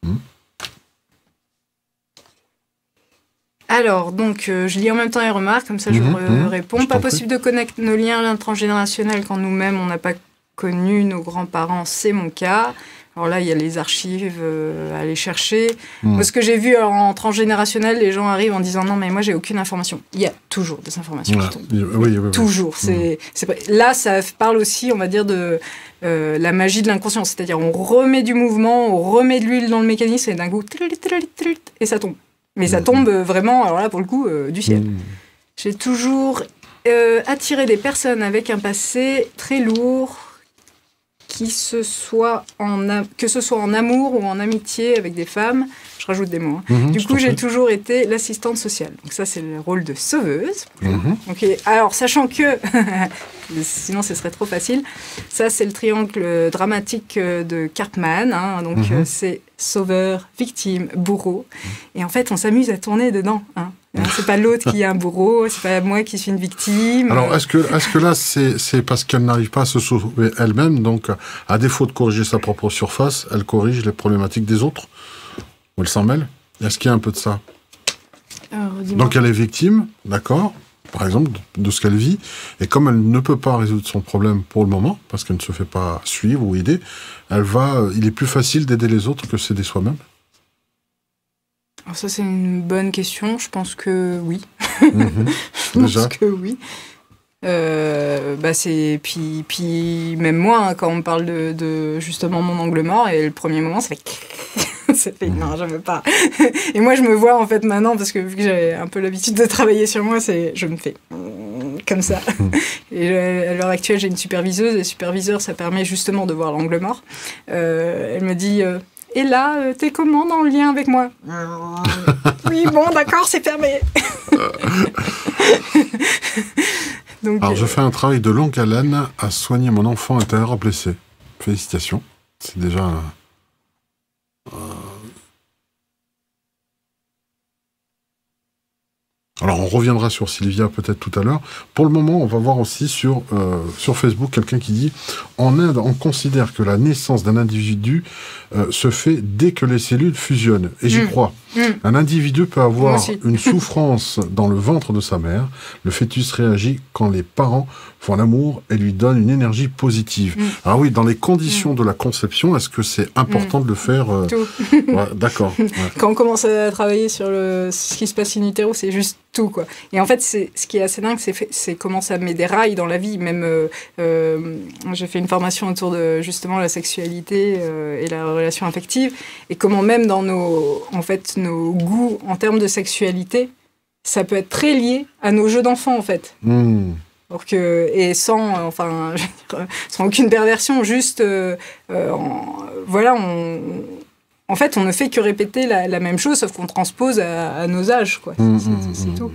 Alors, donc, je lis en même temps les remarques, comme ça je réponds. Pas possible de connecter nos liens transgénérationnels quand nous-mêmes, on n'a pas connu nos grands-parents, c'est mon cas. Alors là, il y a les archives à aller chercher. Moi, ce que j'ai vu en transgénérationnel, les gens arrivent en disant « Non, mais moi, j'ai aucune information ». Il y a toujours des informations qui tombent. Oui. Toujours. Là, ça parle aussi, on va dire, de la magie de l'inconscient. C'est-à-dire, on remet du mouvement, on remet de l'huile dans le mécanisme, et d'un coup, et ça tombe. Mais ça tombe vraiment, alors là, pour le coup, du ciel. J'ai toujours attiré des personnes avec un passé très lourd, que ce soit en amour ou en amitié avec des femmes. Je rajoute des mots. Du coup, j'ai toujours été l'assistante sociale. Donc ça, c'est le rôle de sauveuse. Donc, alors, sachant que, sinon ce serait trop facile, ça, c'est le triangle dramatique de Cartman. Donc, c'est sauveur, victime, bourreau. Et en fait, on s'amuse à tourner dedans. C'est pas l'autre qui est un bourreau, c'est pas moi qui suis une victime. Alors, est-ce que là, c'est parce qu'elle n'arrive pas à se sauver elle-même, donc, à défaut de corriger sa propre surface, elle corrige les problématiques des autres, ou elle s'en mêle? Est-ce qu'il y a un peu de ça? Donc, elle est victime, d'accord, par exemple, de ce qu'elle vit, et comme elle ne peut pas résoudre son problème pour le moment, parce qu'elle ne se fait pas suivre ou aider, il est plus facile d'aider les autres que s'aider soi-même? Alors ça, c'est une bonne question. Je pense que oui. Je pense que oui. Puis même moi, quand on me parle de justement mon angle mort, et le premier moment, ça fait non, je veux pas. Et moi, je me vois en fait maintenant, parce que vu que j'ai un peu l'habitude de travailler sur moi, je me fais comme ça. Et à l'heure actuelle, j'ai une superviseuse, et superviseur, ça permet justement de voir l'angle mort. Elle me dit... Et là, t'es comment dans le lien avec moi? Oui, bon, d'accord, c'est fermé. Donc, alors, je fais un travail de longue haleine à soigner mon enfant intérieur blessé. Félicitations. C'est déjà... Alors, on reviendra sur Sylvia peut-être tout à l'heure. Pour le moment, on va voir aussi sur Facebook quelqu'un qui dit « En Inde, on considère que la naissance d'un individu se fait dès que les cellules fusionnent. » Et j'y crois. Un individu peut avoir une souffrance dans le ventre de sa mère. Le fœtus réagit quand les parents font l'amour et lui donnent une énergie positive. Ah oui, dans les conditions de la conception, est-ce que c'est important de le faire Tout. Ouais, d'accord. Ouais. Quand on commence à travailler sur ce qui se passe in utero, c'est juste tout, quoi. Et en fait, ce qui est assez dingue, c'est comment ça met des rails dans la vie. Même, j'ai fait une formation autour de, justement, la sexualité et la relation affective, et comment même dans nos goûts en termes de sexualité, ça peut être très lié à nos jeux d'enfants, en fait. Et sans aucune perversion, juste, en fait, on ne fait que répéter la même chose, sauf qu'on transpose à nos âges, quoi. C'est tout.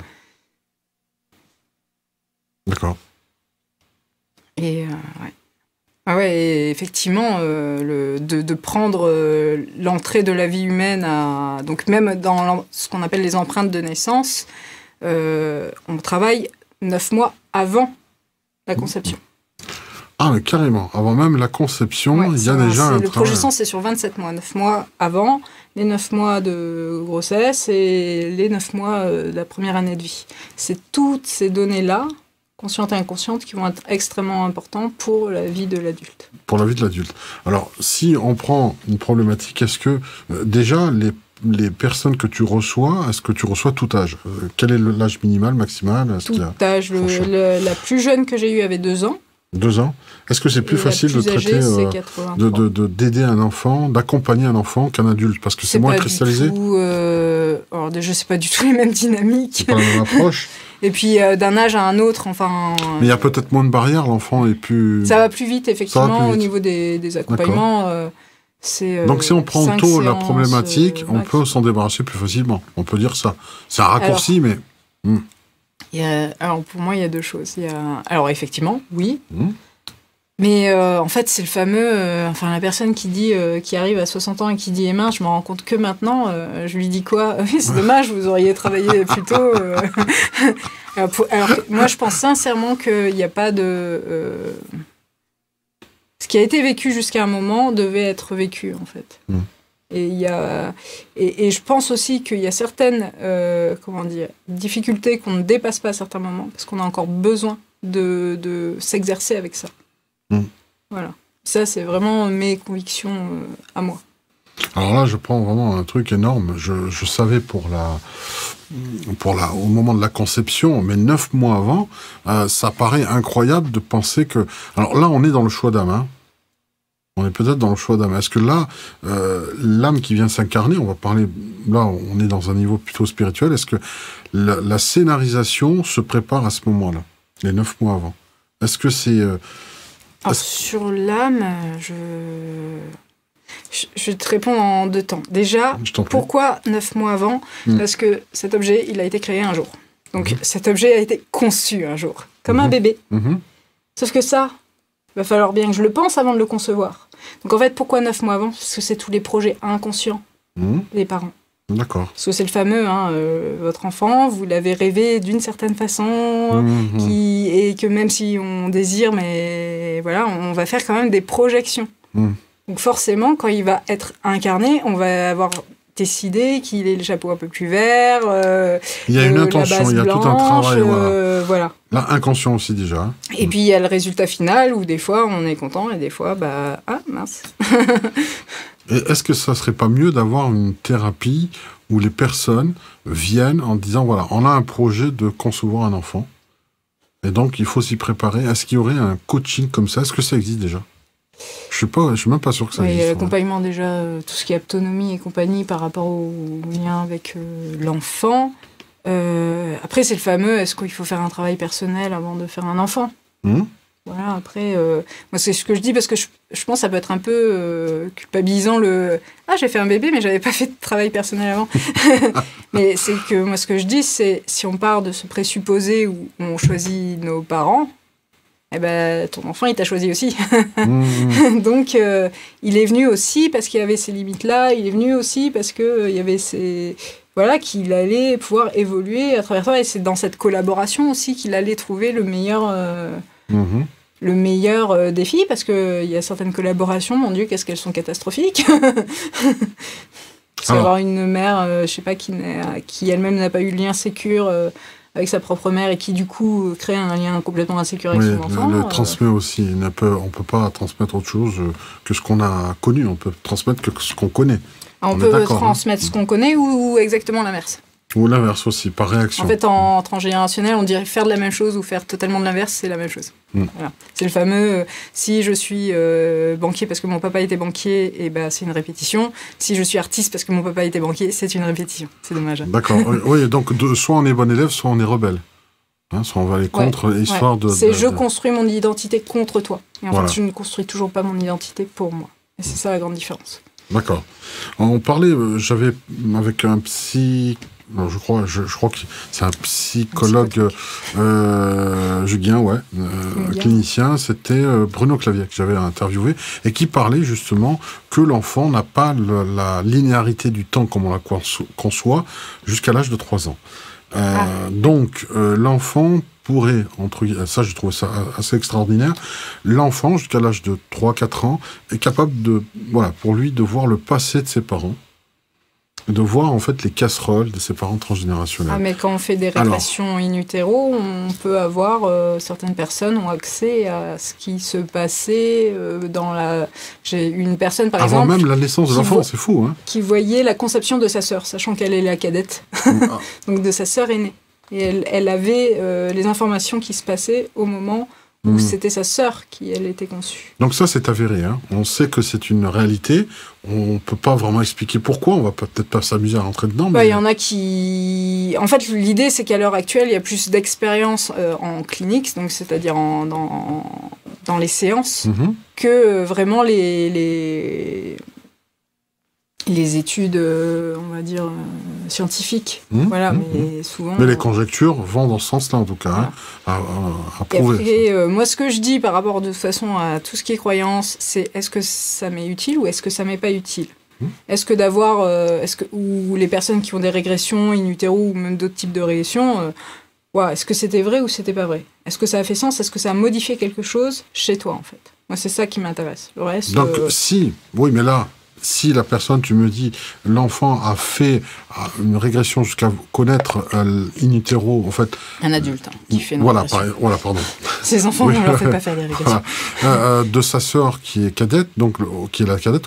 D'accord. Et ouais. Ah ouais, et effectivement, de prendre l'entrée de la vie humaine donc même dans ce qu'on appelle les empreintes de naissance, on travaille 9 mois avant la conception. Ah, mais carrément. Avant même la conception, il y a déjà un travail. Le projet c'est sur 27 mois. 9 mois avant, les 9 mois de grossesse et les 9 mois de la première année de vie. C'est toutes ces données-là, conscientes et inconscientes, qui vont être extrêmement importantes pour la vie de l'adulte. Pour la vie de l'adulte. Alors, si on prend une problématique, est-ce que déjà les personnes que tu reçois, est-ce que tu reçois tout âge? Quel est l'âge minimal, maximal? Tout âge. La plus jeune que j'ai eue avait 2 ans. 2 ans. Est-ce que c'est plus facile de traiter, d'aider un enfant, d'accompagner un enfant qu'un adulte? Parce que c'est moins cristallisé. Alors déjà, c'est pas du tout les mêmes dynamiques. C'est pas la même approche. Et puis d'un âge à un autre, enfin. Mais il y a peut-être moins de barrières. L'enfant est plus. Ça va plus vite, effectivement, au niveau des accompagnements. Donc si on prend tôt la problématique, on peut s'en débarrasser plus facilement. On peut dire ça. C'est un raccourci, mais. Alors pour moi, il y a 2 choses. Alors effectivement, oui. Mais en fait, c'est le fameux... la personne qui dit qui arrive à 60 ans et qui dit Emma, je me rends compte que maintenant, je lui dis quoi? C'est dommage, vous auriez travaillé plus tôt. Alors, moi, je pense sincèrement qu'il n'y a pas de... ce qui a été vécu jusqu'à un moment devait être vécu, en fait. Et je pense aussi qu'il y a certaines difficultés qu'on ne dépasse pas à certains moments, parce qu'on a encore besoin de s'exercer avec ça. Voilà. Ça, c'est vraiment mes convictions à moi. Alors là, je prends vraiment un truc énorme. Je savais au moment de la conception, mais 9 mois avant, ça paraît incroyable de penser que... Alors là, on est dans le choix d'âme, hein. On est peut-être dans le choix d'âme. Est-ce que là, l'âme qui vient s'incarner, on va parler... Là, on est dans un niveau plutôt spirituel. Est-ce que la scénarisation se prépare à ce moment-là, les 9 mois avant? Est-ce que c'est... sur l'âme, je te réponds en 2 temps. Déjà, pourquoi 9 mois avant? Parce que cet objet, il a été créé un jour. Donc, cet objet a été conçu un jour, comme un bébé. Sauf que ça, il va falloir bien que je le pense avant de le concevoir. Donc, en fait, pourquoi 9 mois avant? Parce que c'est tous les projets inconscients des parents. D'accord. Parce que c'est le fameux, votre enfant, vous l'avez rêvé d'une certaine façon, et que même si on désire, mais voilà, on va faire quand même des projections. Donc forcément, quand il va être incarné, on va avoir décidé qu'il ait le chapeau un peu plus vert, il y a une intention, il y a tout un travail. Voilà. Là, inconscient aussi déjà. Et puis il y a le résultat final, où des fois on est content, et des fois, mince. Et est-ce que ça serait pas mieux d'avoir une thérapie où les personnes viennent en disant, voilà, on a un projet de concevoir un enfant, et donc il faut s'y préparer. Est-ce qu'il y aurait un coaching comme ça? Est-ce que ça existe déjà? Je suis même pas sûr que ça existe. L'accompagnement déjà, tout ce qui est autonomie et compagnie par rapport au lien avec l'enfant. Après, c'est le fameux, est-ce qu'il faut faire un travail personnel avant de faire un enfant? Voilà, après, moi c'est ce que je dis parce que je pense que ça peut être un peu culpabilisant j'ai fait un bébé mais j'avais pas fait de travail personnel avant. Mais c'est que moi ce que je dis c'est si on part de ce présupposé où on choisit nos parents, ton enfant il t'a choisi aussi. Donc il est venu aussi parce qu'il avait ces limites là, il est venu aussi parce que il y avait ces... Voilà, qu'il allait pouvoir évoluer à travers ça et c'est dans cette collaboration aussi qu'il allait trouver le meilleur... le meilleur défi, parce qu'il y a certaines collaborations, mon Dieu, qu'est-ce qu'elles sont catastrophiques. Avoir une mère, je sais pas, qui elle-même n'a pas eu le lien sécure avec sa propre mère et qui, du coup, crée un lien complètement insécure avec son enfant. Le transmet aussi. On peut pas transmettre autre chose que ce qu'on a connu. On peut transmettre que ce qu'on connaît. On peut transmettre ce qu'on connaît ou exactement l'inverse. Ou l'inverse aussi, par réaction. En fait, en transgénérationnel, on dirait faire de la même chose ou faire totalement de l'inverse, c'est la même chose. Voilà. C'est le fameux, si je suis banquier parce que mon papa était banquier, c'est une répétition. Si je suis artiste parce que mon papa était banquier, c'est une répétition. C'est dommage. D'accord. Oui, donc soit on est bon élève, soit on est rebelle. Soit on va aller contre, histoire de... je construis mon identité contre toi. Et en fait, je ne construis toujours pas mon identité pour moi. Et c'est ça la grande différence. D'accord. On parlait, j'avais avec un psy... Non, je crois que c'est un psychologue Julien, clinicien, c'était Bruno Clavier que j'avais interviewé et qui parlait justement que l'enfant n'a pas la linéarité du temps comme on la conçoit jusqu'à l'âge de 3 ans. Donc l'enfant pourrait, ça je trouve ça assez extraordinaire, l'enfant jusqu'à l'âge de 3-4 ans est capable de, pour lui de voir le passé de ses parents, de voir en fait les casseroles de ses parents transgénérationnels. Mais quand on fait des régressions in utero, on peut avoir, certaines personnes ont accès à ce qui se passait dans la... J'ai une personne par exemple... Avant même la naissance de l'enfant, c'est fou. Hein. Qui voyait la conception de sa sœur, sachant qu'elle est la cadette, donc de sa sœur aînée. Et elle avait les informations qui se passaient au moment où c'était sa sœur qui, elle, était conçue. Donc ça, c'est avéré. Hein. On sait que c'est une réalité. On ne peut pas vraiment expliquer pourquoi. On va peut-être pas s'amuser à rentrer dedans. Il y en a qui... En fait, l'idée, c'est qu'à l'heure actuelle, il y a plus d'expérience en clinique, donc c'est-à-dire dans les séances, que vraiment les les études, on va dire, scientifiques. Voilà, mais souvent... Mais les conjectures vont dans ce sens-là, en tout cas, à prouver. Et après, moi, ce que je dis par rapport, de toute façon, à tout ce qui est croyance, c'est est-ce que ça m'est utile ou est-ce que ça m'est pas utile? Est-ce que d'avoir... ou les personnes qui ont des régressions in utero ou même d'autres types de régressions, est-ce que c'était vrai ou c'était pas vrai? Est-ce que ça a fait sens? Est-ce que ça a modifié quelque chose chez toi, en fait? Moi, c'est ça qui m'intéresse. Le reste... Donc, oui, mais là... Si la personne, tu me dis, l'enfant a fait une régression jusqu'à connaître in utero, en fait... Un adulte qui fait une régression. Voilà, pardon. Ces enfants, on ne leur fait pas faire des régressions. De sa sœur qui est cadette, donc qui est la cadette,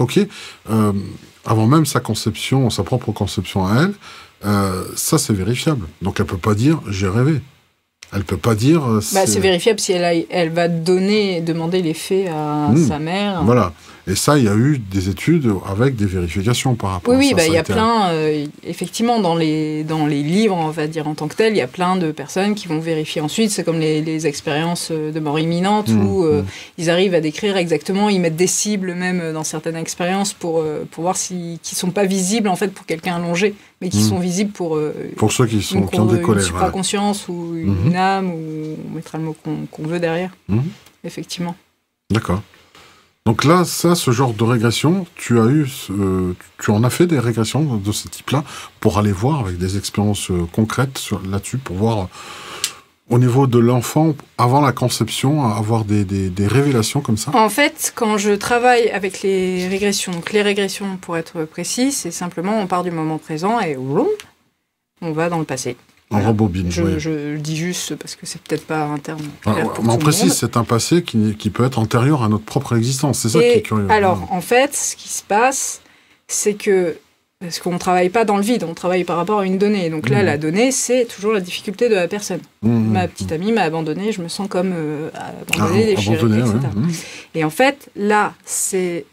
avant même sa conception, sa propre conception à elle, ça c'est vérifiable. Donc elle peut pas dire « j'ai rêvé ». Elle peut pas dire... c'est vérifiable si elle va demander les faits à sa mère. Voilà. Et ça, il y a eu des études avec des vérifications par rapport à ça. Oui, il y a plein... effectivement, dans les livres, on va dire en tant que tel, il y a plein de personnes qui vont vérifier ensuite. C'est comme les expériences de mort imminente où ils arrivent à décrire exactement, ils mettent des cibles même dans certaines expériences pour voir qui sont pas visibles en fait pour quelqu'un allongé, mais qui sont visibles pour ceux qui ont décollé. Une supraconscience ou une âme, ou on mettra le mot qu'on veut derrière. Effectivement. D'accord. Donc là, ce genre de régression, tu en as fait des régressions de ce type-là pour aller voir avec des expériences concrètes là-dessus, pour voir au niveau de l'enfant, avant la conception, avoir des révélations comme ça? En fait, quand je travaille avec les régressions, donc les régressions, pour être précis, c'est simplement on part du moment présent et on va dans le passé. En rembobine. Je dis juste parce que c'est peut-être pas un terme clair pour tout on le précise, monde. c'est un passé qui peut être antérieur à notre propre existence. C'est ça qui est curieux. Alors, en fait, ce qui se passe, c'est que parce qu'on ne travaille pas dans le vide, on travaille par rapport à une donnée. Donc là, la donnée, c'est toujours la difficulté de la personne. Ma petite amie m'a abandonnée, je me sens comme abandonnée, déchirée, etc. Et en fait, là, c'est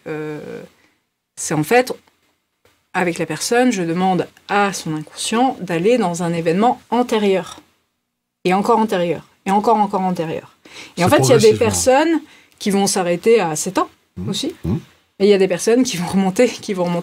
en fait... Avec la personne, je demande à son inconscient d'aller dans un événement antérieur. Et encore antérieur. Et encore antérieur. Et en fait, il y a des personnes qui vont s'arrêter à 7 ans aussi. Et il y a des personnes qui vont remonter.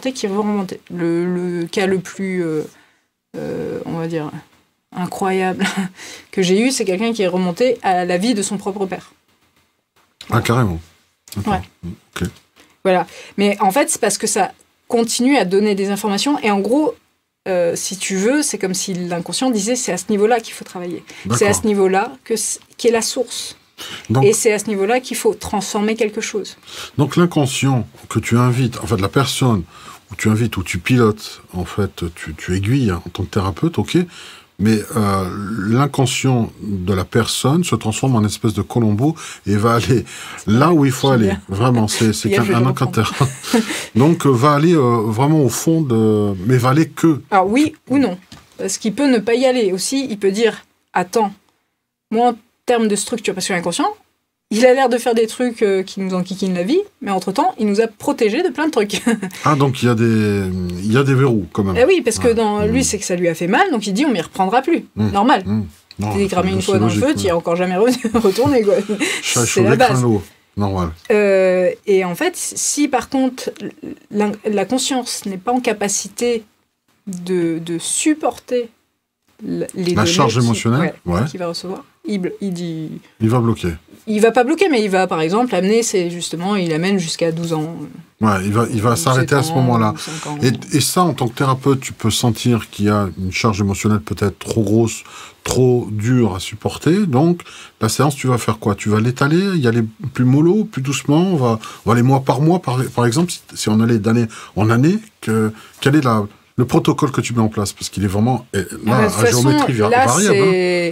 Le cas le plus, on va dire, incroyable que j'ai eu, c'est quelqu'un qui est remonté à la vie de son propre père. Ah, carrément. Ouais. Okay. Voilà. Mais en fait, c'est parce que ça continue à donner des informations. Et en gros, si tu veux, c'est comme si l'inconscient disait c'est à ce niveau-là qu'il faut travailler. C'est à ce niveau-là qui est la source. Donc, et c'est à ce niveau-là qu'il faut transformer quelque chose. Donc l'inconscient que tu invites, en fait la personne où tu invites, où tu pilotes, en fait tu aiguilles en tant que thérapeute, mais l'inconscient de la personne se transforme en espèce de Colombo et va aller là où il faut aller. Vraiment, c'est un incantaire. Donc, va aller vraiment au fond mais va aller que... Alors oui ou non. Parce qu'il peut ne pas y aller aussi. Il peut dire, attends, moi en termes de structure, parce que l'inconscient, il a l'air de faire des trucs qui nous enquiquinent la vie, mais entre-temps, il nous a protégés de plein de trucs. Ah, donc il y a des verrous, quand même. Eh oui, parce que lui, c'est que ça lui a fait mal, donc il dit, on m'y reprendra plus. Normal. T'es cramé une fois dans le feu, tu n'y es encore jamais retourné, quoi. C'est la base. Normal. Et en fait, si par contre, la conscience n'est pas en capacité de supporter la charge émotionnelle qu'il va recevoir, il va bloquer. Il va pas bloquer, mais il va, par exemple, il amène jusqu'à 12 ans. Ouais, il va s'arrêter à ce moment-là. Et ça, en tant que thérapeute, tu peux sentir qu'il y a une charge émotionnelle peut-être trop grosse, trop dure à supporter. Donc, la séance, tu vas faire quoi? Tu vas l'étaler, y aller plus mollo, plus doucement. On va aller mois par mois, par exemple, si on allait d'année en année. Quel est le protocole que tu mets en place? Parce qu'il est vraiment à géométrie variable.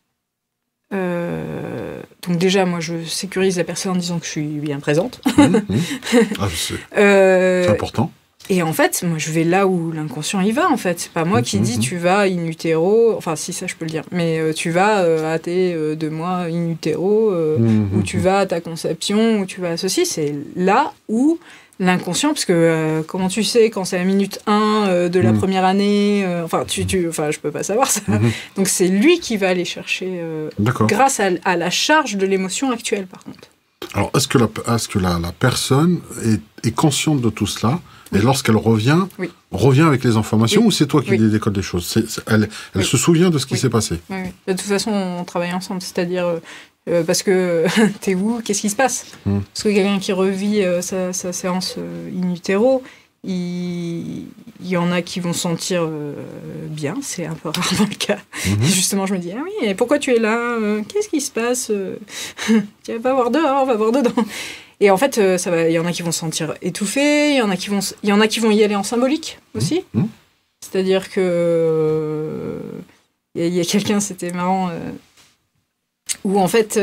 Donc déjà, moi, je sécurise la personne en disant que je suis bien présente. Ah, je sais. C'est important. Et en fait, moi, je vais là où l'inconscient y va, en fait. C'est pas moi qui dis tu vas in utero, enfin, si, ça, je peux le dire, mais tu vas à tes 2 mois in utero, ou tu vas à ta conception, ou tu vas à ceci. C'est là où l'inconscient, parce que comment tu sais quand c'est la minute 1 de la première année, je peux pas savoir ça. Donc c'est lui qui va aller chercher grâce à la charge de l'émotion actuelle, par contre. Alors, est-ce que la personne est consciente de tout cela et lorsqu'elle revient, revient avec les informations ou c'est toi qui décodes des choses? Elle se souvient de ce qui s'est passé? Oui. De toute façon, on travaille ensemble, c'est-à-dire parce que t'es où? Qu'est-ce qui se passe? Parce que quelqu'un qui revit sa séance in utero, il y en a qui vont se sentir bien, c'est un peu rarement le cas. Et justement, je me dis, ah oui, pourquoi tu es là? Qu'est-ce qui se passe? Tu vas voir dehors, va voir dedans. Et en fait, il y en a qui vont se sentir étouffés, il y en a qui vont y aller en symbolique aussi. C'est-à-dire que il y a quelqu'un, c'était marrant, où en fait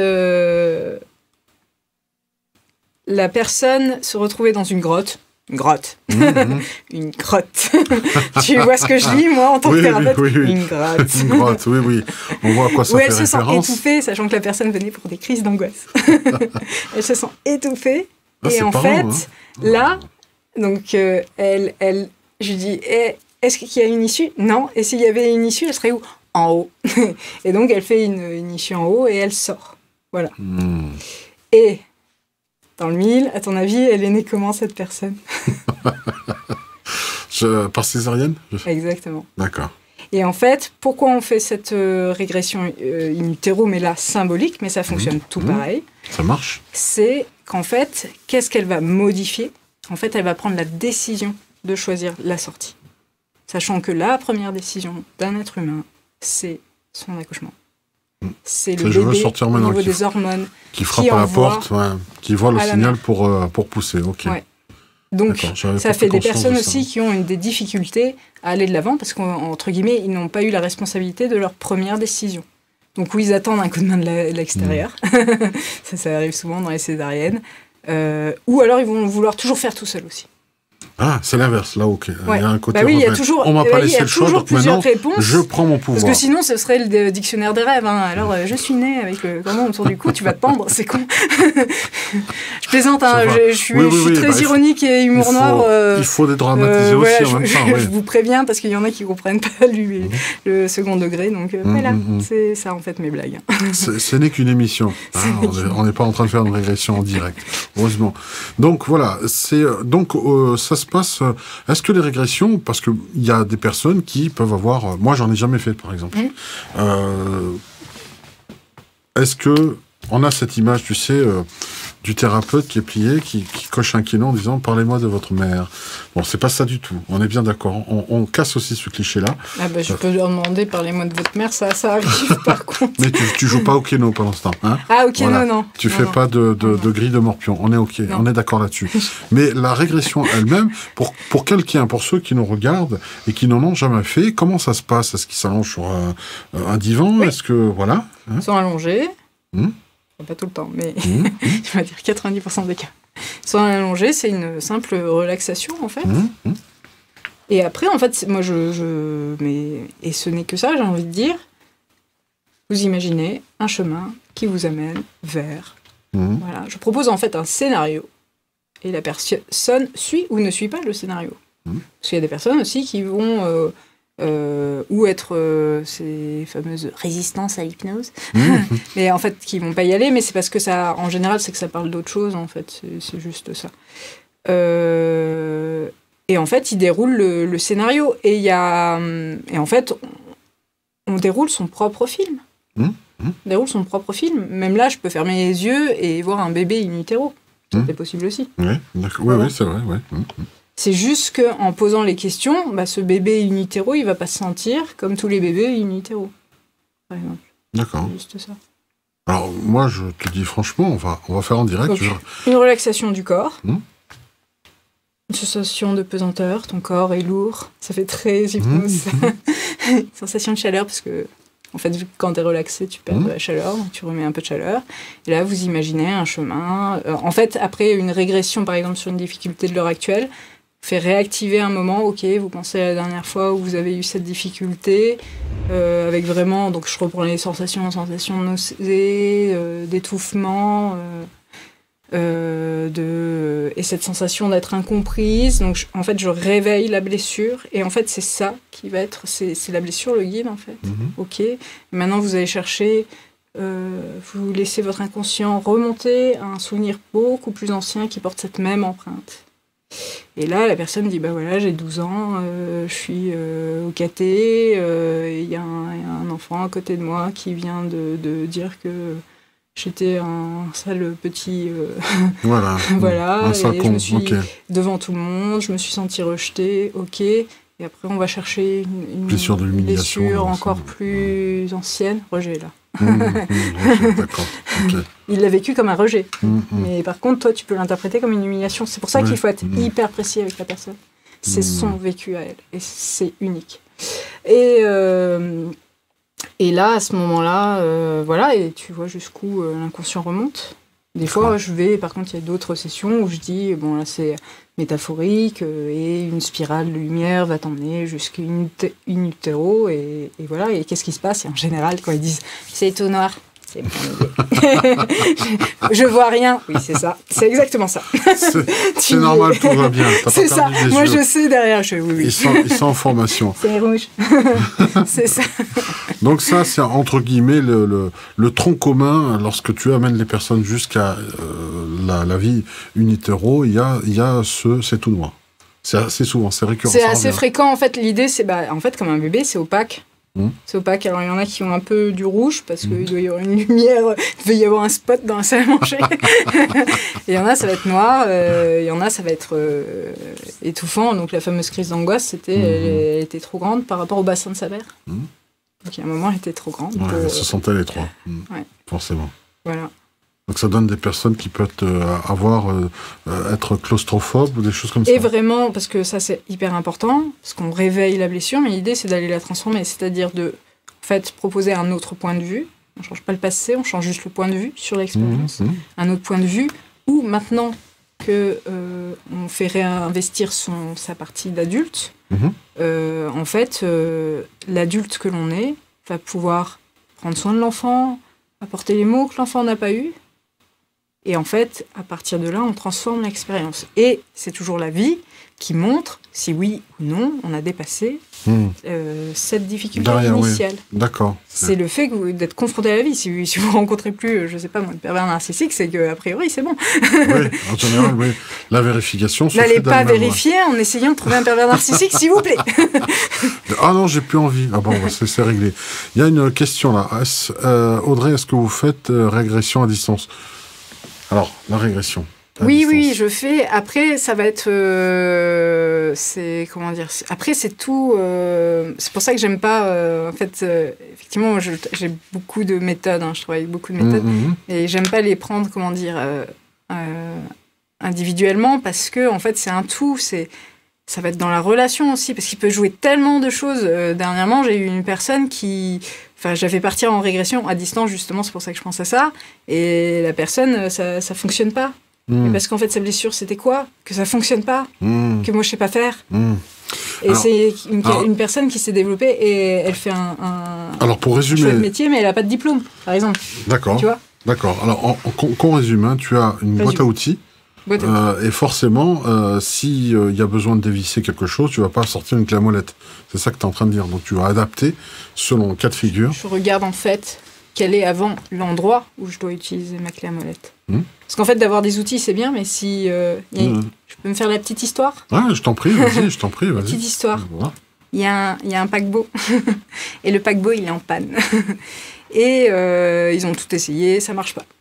la personne se retrouvait dans une grotte. Une grotte. Une grotte. Tu vois ce que je lis, moi, en tant que thérapeute? Oui. Une grotte. Une grotte, oui. On voit à quoi ça fait référence. Elle se sent étouffée, sachant que la personne venait pour des crises d'angoisse. Elle se sent étouffée. Et en fait, là, donc, je lui dis, est-ce qu'il y a une issue? Non. Et s'il y avait une issue, elle serait où? En haut. Et donc, elle fait une issue en haut et elle sort. Voilà. Et... dans le 1000, à ton avis, elle est née comment, cette personne? Par césarienne? Exactement. D'accord. Et en fait, pourquoi on fait cette régression in utero, mais là, symbolique, mais ça fonctionne tout pareil. Ça marche. C'est qu'en fait, qu'est-ce qu'elle va modifier? En fait, elle va prendre la décision de choisir la sortie. Sachant que la première décision d'un être humain, c'est son accouchement. C'est le bébé au niveau des hormones qui frappe à la porte, qui voit le signal pour pousser. Ok. Ouais. Donc, ça fait des personnes aussi qui ont des difficultés à aller de l'avant parce qu'entre guillemets, ils n'ont pas eu la responsabilité de leur première décision. Donc, où ils attendent un coup de main de l'extérieur. ça arrive souvent dans les césariennes. Ou alors, ils vont vouloir toujours faire tout seul aussi. Ah, c'est l'inverse, là, ok. Ouais. Il y a un côté il y a toujours, on m'a pas laissé le choix, donc maintenant, je prends mon pouvoir. Parce que sinon, ce serait le dictionnaire des rêves. Hein. Alors, je suis née avec le cordon autour du cou, tu vas te pendre, c'est con. Je plaisante, hein, je suis très ironique et humour noir. Il faut dédramatiser aussi en même temps. Je vous préviens, parce qu'il y en a qui ne comprennent pas le second degré. Donc voilà, c'est ça en fait mes blagues. Ce n'est qu'une émission. On n'est pas en train de faire une régression en direct, heureusement. Donc voilà, ça se passe. Est-ce que les régressions, parce qu'il y a des personnes qui peuvent avoir... moi, j'en ai jamais fait, par exemple. Est-ce que on a cette image, tu sais, du thérapeute qui est plié, qui coche un kilo en disant « Parlez-moi de votre mère ». Bon, c'est pas ça du tout. On est bien d'accord. On casse aussi ce cliché-là. Ah bah, je peux leur demander « Parlez-moi de votre mère », ça arrive par contre. Mais tu joues pas au keno pendant ce temps, hein? Ah, au keno, non. Tu fais pas de grille de morpion. On est ok, on est d'accord là-dessus. Mais la régression elle-même, pour quelqu'un, pour ceux qui nous regardent et qui n'en ont jamais fait, comment ça se passe? Est-ce qu'ils s'allongent sur un divan? Est-ce que, voilà, hein? Ils sont allongés. Pas tout le temps, mais je vais dire 90% des cas. Soit allongé, c'est une simple relaxation en fait. Et après, en fait, moi et ce n'est que ça, j'ai envie de dire. Vous imaginez un chemin qui vous amène vers. Voilà, je propose en fait un scénario et la personne suit ou ne suit pas le scénario. Parce qu'il y a des personnes aussi qui vont ou être ces fameuses résistances à l'hypnose, mais en fait qui vont pas y aller, mais c'est parce que ça, en général, c'est que ça parle d'autre chose, en fait, c'est juste ça. Et en fait, il déroule le scénario, et en fait, on déroule son propre film. On déroule son propre film. Même là, je peux fermer les yeux et voir un bébé in utero. C'est possible aussi. Oui, c'est vrai, ouais. C'est juste qu'en posant les questions, ce bébé in utero, il va pas se sentir comme tous les bébés in utero, par exemple. D'accord. C'est juste ça. Alors, moi, je te dis franchement, on va faire en direct. Donc, une relaxation du corps. Une sensation de pesanteur. Ton corps est lourd. Ça fait très hypnose. Sensation de chaleur, parce que, en fait, vu que quand tu es relaxé, tu perds de la chaleur, donc tu remets un peu de chaleur. Et là, vous imaginez un chemin. En fait, après une régression, par exemple, sur une difficulté de l'heure actuelle, fait réactiver un moment, ok, vous pensez à la dernière fois où vous avez eu cette difficulté, avec vraiment, donc je reprends les sensations de nausée, d'étouffement, et cette sensation d'être incomprise. Donc en fait, je réveille la blessure, et en fait, c'est ça qui va être, c'est la blessure, le guide, en fait. Ok, et maintenant vous allez chercher vous laissez votre inconscient remonter à un souvenir beaucoup plus ancien qui porte cette même empreinte. Et là, la personne dit, voilà, j'ai 12 ans, je suis au caté, il y a un enfant à côté de moi qui vient de dire que j'étais un sale petit... Voilà, voilà, un sale et con. je me suis, Okay. devant tout le monde, je me suis sentie rejetée, ok. Et après, on va chercher une blessure de l'humiliation, blessure encore plus ancienne, rejet là. D'accord. Okay. Il l'a vécu comme un rejet. Mais par contre, toi, tu peux l'interpréter comme une humiliation. C'est pour ça qu'il faut être hyper précis avec la personne. C'est son vécu à elle. Et c'est unique. Et là, à ce moment-là, voilà, et tu vois jusqu'où l'inconscient remonte. Des fois, je vais, par contre, il y a d'autres sessions où je dis, bon, là, c'est métaphorique, et une spirale de lumière va t'emmener jusqu'à in utero, et voilà. Et qu'est-ce qui se passe? Et en général, quand ils disent, c'est tout noir, c'est bon. Je vois rien. Oui, c'est ça. C'est exactement ça. C'est normal, tout va bien. C'est ça. Moi, je sais derrière. Oui. Ils sont en formation. C'est rouge. C'est ça. Donc ça, c'est entre guillemets le tronc commun. Lorsque tu amènes les personnes jusqu'à la vie in utero, il y a c'est tout noir. C'est assez souvent, c'est récurrent. C'est assez fréquent. En fait, l'idée, c'est en fait, comme un bébé, c'est opaque. C'est opaque. Alors, il y en a qui ont un peu du rouge parce qu'il doit y avoir une lumière, il doit y avoir un spot dans la salle à manger. Et il y en a, ça va être noir. Il y en a, ça va être étouffant. Donc, la fameuse crise d'angoisse, elle était trop grande par rapport au bassin de sa mère. Donc, il y a un moment, elle était trop grande. Ouais, elle se sentait les trois. Ouais. Forcément. Voilà. Donc ça donne des personnes qui peuvent être claustrophobes ou des choses comme ça. Et vraiment, parce que ça c'est hyper important, parce qu'on réveille la blessure, mais l'idée c'est d'aller la transformer, c'est-à-dire de en fait, proposer un autre point de vue. On ne change pas le passé, on change juste le point de vue sur l'expérience. Un autre point de vue où maintenant que on fait réinvestir sa partie d'adulte, en fait, l'adulte que l'on est va pouvoir prendre soin de l'enfant, apporter les mots que l'enfant n'a pas eus. Et en fait, à partir de là, on transforme l'expérience. Et c'est toujours la vie qui montre si oui ou non on a dépassé cette difficulté initiale. Oui. D'accord. C'est le fait d'être confronté à la vie. Si vous rencontrez plus, je sais pas moi, de pervers narcissique, c'est qu'a priori c'est bon. Oui, en général, oui. La vérification se fait n'allez pas vérifier en essayant de trouver un pervers narcissique, s'il vous plaît. Ah non, j'ai plus envie. Ah bon, c'est réglé. Il y a une question là. Audrey, est-ce que vous faites régression à distance? Alors, la régression. Oui, je fais. Après, ça va être... comment dire? Après, c'est tout... c'est pour ça que j'aime pas... en fait, effectivement, j'ai beaucoup de méthodes. Je travaille avec beaucoup de méthodes. Et j'aime pas les prendre, comment dire, individuellement, parce que, en fait, c'est un tout. Ça va être dans la relation aussi, parce qu'il peut jouer tellement de choses. Dernièrement, j'ai eu une personne qui... Enfin, j'avais partir en régression à distance, justement, c'est pour ça que je pense à ça. Et la personne, ça fonctionne pas. Parce qu'en fait, sa blessure, c'était quoi? Que ça fonctionne pas, que moi, je sais pas faire. Et alors, c'est une personne qui s'est développée et elle fait alors, pour résumer, chouette métier, mais elle a pas de diplôme, par exemple. D'accord. Tu vois? D'accord. Alors, qu'on résume, hein, tu as une boîte à outils. Et forcément, si y a besoin de dévisser quelque chose, tu vas pas sortir une clé à molette. C'est ça que tu es en train de dire. Donc tu vas adapter selon le cas de figure. Je regarde en fait quel est avant l'endroit où je dois utiliser ma clé à molette. Parce qu'en fait, d'avoir des outils, c'est bien, mais si... je peux me faire la petite histoire? Ouais, je t'en prie, vas-y, je t'en prie. Vas-y. Petite histoire. Voilà. Il y a un paquebot. Et le paquebot, il est en panne. Et ils ont tout essayé, ça marche pas.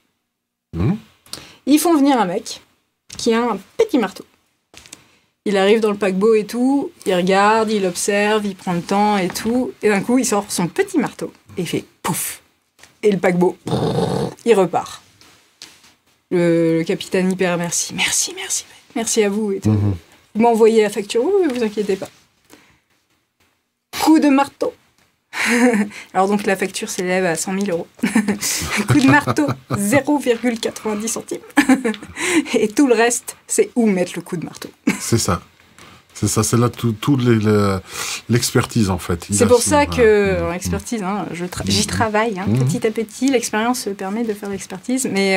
Ils font venir un mec qui a un petit marteau. Il arrive dans le paquebot et tout, il regarde, il observe, il prend le temps et tout, et d'un coup, il sort son petit marteau et il fait pouf. Et le paquebot, il repart. Le capitaine hyper merci à vous et tout. Vous m'envoyez la facture, oui, vous inquiétez pas. Coup de marteau. Alors donc la facture s'élève à 100 000 €. Coup de marteau, 0,90 centimes. Et tout le reste, c'est où mettre le coup de marteau. C'est ça. C'est là tout l'expertise en fait. C'est pour ça que l'expertise, j'y travaille petit à petit. L'expérience permet de faire l'expertise, mais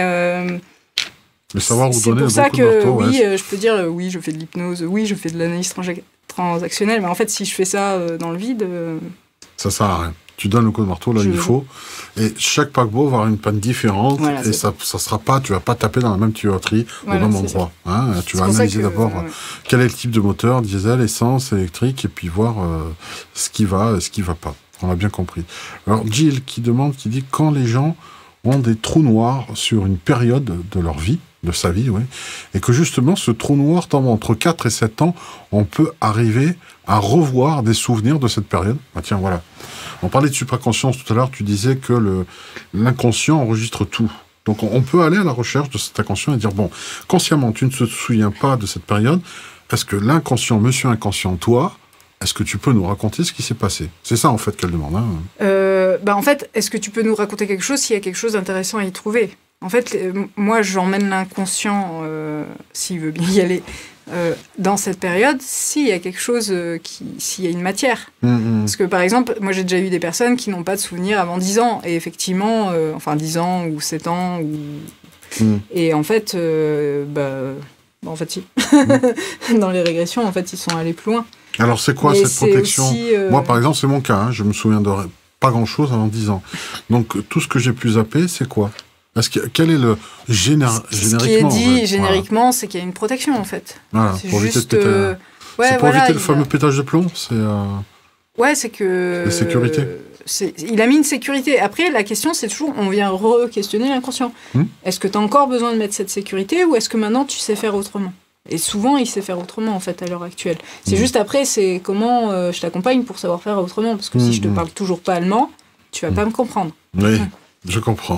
savoir où donner le bon coup de marteau. C'est pour ça que oui, je peux dire oui, je fais de l'hypnose, oui, je fais de l'analyse transactionnelle, mais en fait, si je fais ça dans le vide. Ça sert à rien. Tu donnes le coup de marteau là où il faut. Et chaque paquebot va avoir une panne différente. Voilà, et ça sera pas, tu vas pas taper dans la même tuyauterie au même endroit. Hein, tu vas analyser d'abord quel est le type de moteur, diesel, essence, électrique, et puis voir ce qui va et ce qui va pas. On a bien compris. Alors Jill qui dit quand les gens ont des trous noirs sur une période de leur vie, de sa vie, oui, et que justement ce trou noir tombe entre 4 et 7 ans, on peut arriver à revoir des souvenirs de cette période. Ah tiens, voilà. On parlait de supraconscience tout à l'heure, tu disais que l'inconscient enregistre tout. Donc on peut aller à la recherche de cet inconscient et dire, bon, consciemment, tu ne te souviens pas de cette période, est-ce que l'inconscient, monsieur inconscient, toi, est-ce que tu peux nous raconter ce qui s'est passé? C'est ça, en fait, qu'elle demande. Hein. En fait, est-ce que tu peux nous raconter quelque chose s'il y a quelque chose d'intéressant à y trouver? En fait, moi, j'emmène l'inconscient, s'il veut bien y aller, dans cette période, s'il y a quelque chose, s'il y a une matière. Parce que, par exemple, moi, j'ai déjà eu des personnes qui n'ont pas de souvenirs avant 10 ans. Et effectivement, 10 ans ou 7 ans. Et en fait, en fait, si. Dans les régressions, en fait, ils sont allés plus loin. Alors, c'est quoi cette protection aussi, Moi, par exemple, c'est mon cas. Hein, je me souviens de pas grand-chose avant 10 ans. Donc, tout ce que j'ai pu zapper, c'est quoi? Quel est le génériquement? Ce qui est dit génériquement, c'est qu'il y a une protection, en fait. Voilà, c'est pour juste, c'est pour éviter le fameux pétage de plomb. C'est que... La sécurité. Il a mis une sécurité. Après, la question, c'est toujours, on vient re-questionner l'inconscient. Est-ce que tu as encore besoin de mettre cette sécurité ou est-ce que maintenant, tu sais faire autrement? Et souvent, il sait faire autrement, en fait, à l'heure actuelle. C'est juste après, c'est comment je t'accompagne pour savoir faire autrement. Parce que si je te parle toujours pas allemand, tu vas pas me comprendre. Oui, je comprends.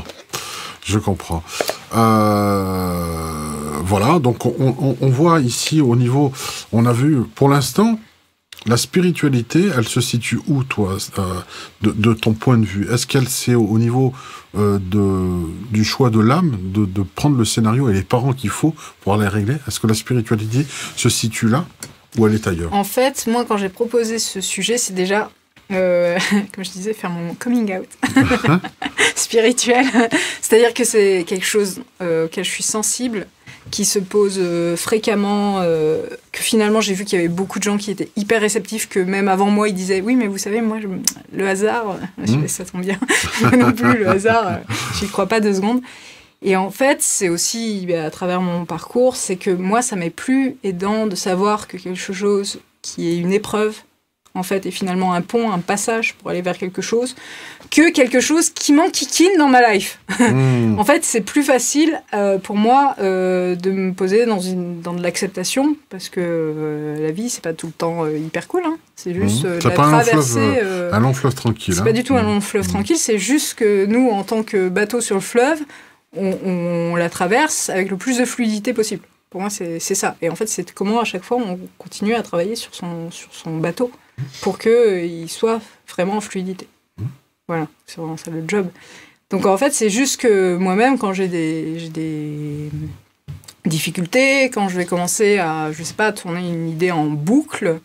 Voilà, donc on voit ici au niveau, on a vu pour l'instant, la spiritualité, elle se situe où, toi, de ton point de vue? Est-ce qu'elle c'est au niveau du choix de l'âme, de prendre le scénario et les parents qu'il faut pour les régler? Est-ce que la spiritualité se situe là ou elle est ailleurs? En fait, moi, quand j'ai proposé ce sujet, c'est déjà... comme je disais, faire mon coming out spirituel. C'est-à-dire que c'est quelque chose auquel je suis sensible, qui se pose fréquemment, que finalement j'ai vu qu'il y avait beaucoup de gens qui étaient hyper réceptifs, que même avant moi ils disaient oui mais vous savez moi le hasard, ça tombe bien, moi non plus le hasard, j'y crois pas 2 secondes. Et en fait c'est aussi à travers mon parcours, c'est que moi ça m'est plus aidant de savoir que quelque chose qui est une épreuve en fait, est finalement un pont, un passage pour aller vers quelque chose, que quelque chose qui m'enquiquine dans ma life. En fait, c'est plus facile pour moi de me poser dans de l'acceptation, parce que la vie, c'est pas tout le temps hyper cool. Hein. C'est juste la traversée... un long fleuve tranquille. C'est pas du tout un long fleuve tranquille, c'est juste que nous, en tant que bateau sur le fleuve, on la traverse avec le plus de fluidité possible. Pour moi, c'est ça. Et en fait, c'est comment à chaque fois on continue à travailler sur son bateau pour qu'il soit vraiment en fluidité. Voilà, c'est vraiment ça le job. Donc en fait, c'est juste que moi-même, quand j'ai des difficultés, quand je vais commencer à, je sais pas, tourner une idée en boucle,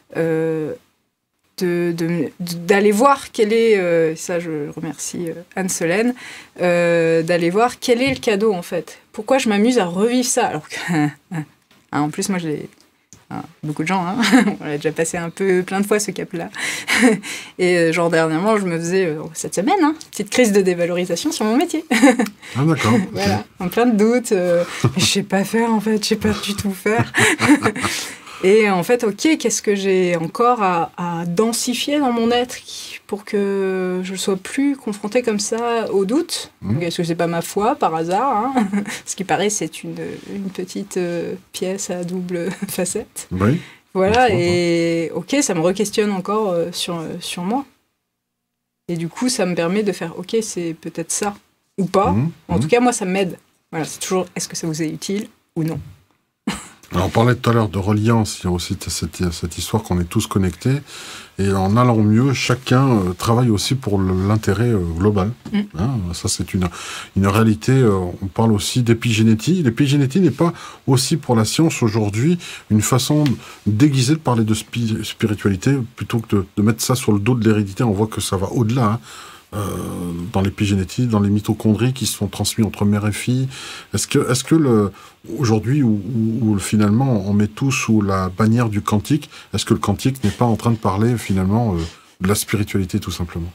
d'aller voir quel est, ça je remercie Anne-Solène, d'aller voir quel est le cadeau en fait. Pourquoi je m'amuse à revivre ça alors que, en plus moi beaucoup de gens, hein, on a déjà passé plein de fois ce cap-là. Et genre dernièrement, je me faisais, cette semaine, petite crise de dévalorisation sur mon métier. Ah d'accord. Voilà, en plein de doutes. Je sais pas faire en fait, je sais pas du tout faire. Et en fait, ok, qu'est-ce que j'ai encore à densifier dans mon être pour que je ne sois plus confrontée comme ça au doute? Est-ce que c'est pas ma foi, par hasard, hein? Ce qui paraît, c'est une petite pièce à double facette. Oui. Voilà, et ok, ça me re-questionne encore sur moi. Et du coup, ça me permet de faire, ok, c'est peut-être ça, ou pas. En tout cas, moi, ça m'aide. Voilà, c'est toujours, est-ce que ça vous est utile ou non? Alors, on parlait tout à l'heure de reliance, il y a aussi cette histoire qu'on est tous connectés, et en allant mieux, chacun travaille aussi pour l'intérêt global. Hein, ça, c'est une réalité. On parle aussi d'épigénétie. L'épigénétie n'est pas aussi pour la science aujourd'hui une façon déguisée de parler de spiritualité, plutôt que de mettre ça sur le dos de l'hérédité. On voit que ça va au-delà. Hein. Dans l'épigénétique, dans les mitochondries qui sont transmis entre mère et fille. Est-ce que aujourd'hui, où finalement on met tout sous la bannière du quantique, est-ce que le quantique n'est pas en train de parler finalement de la spiritualité tout simplement?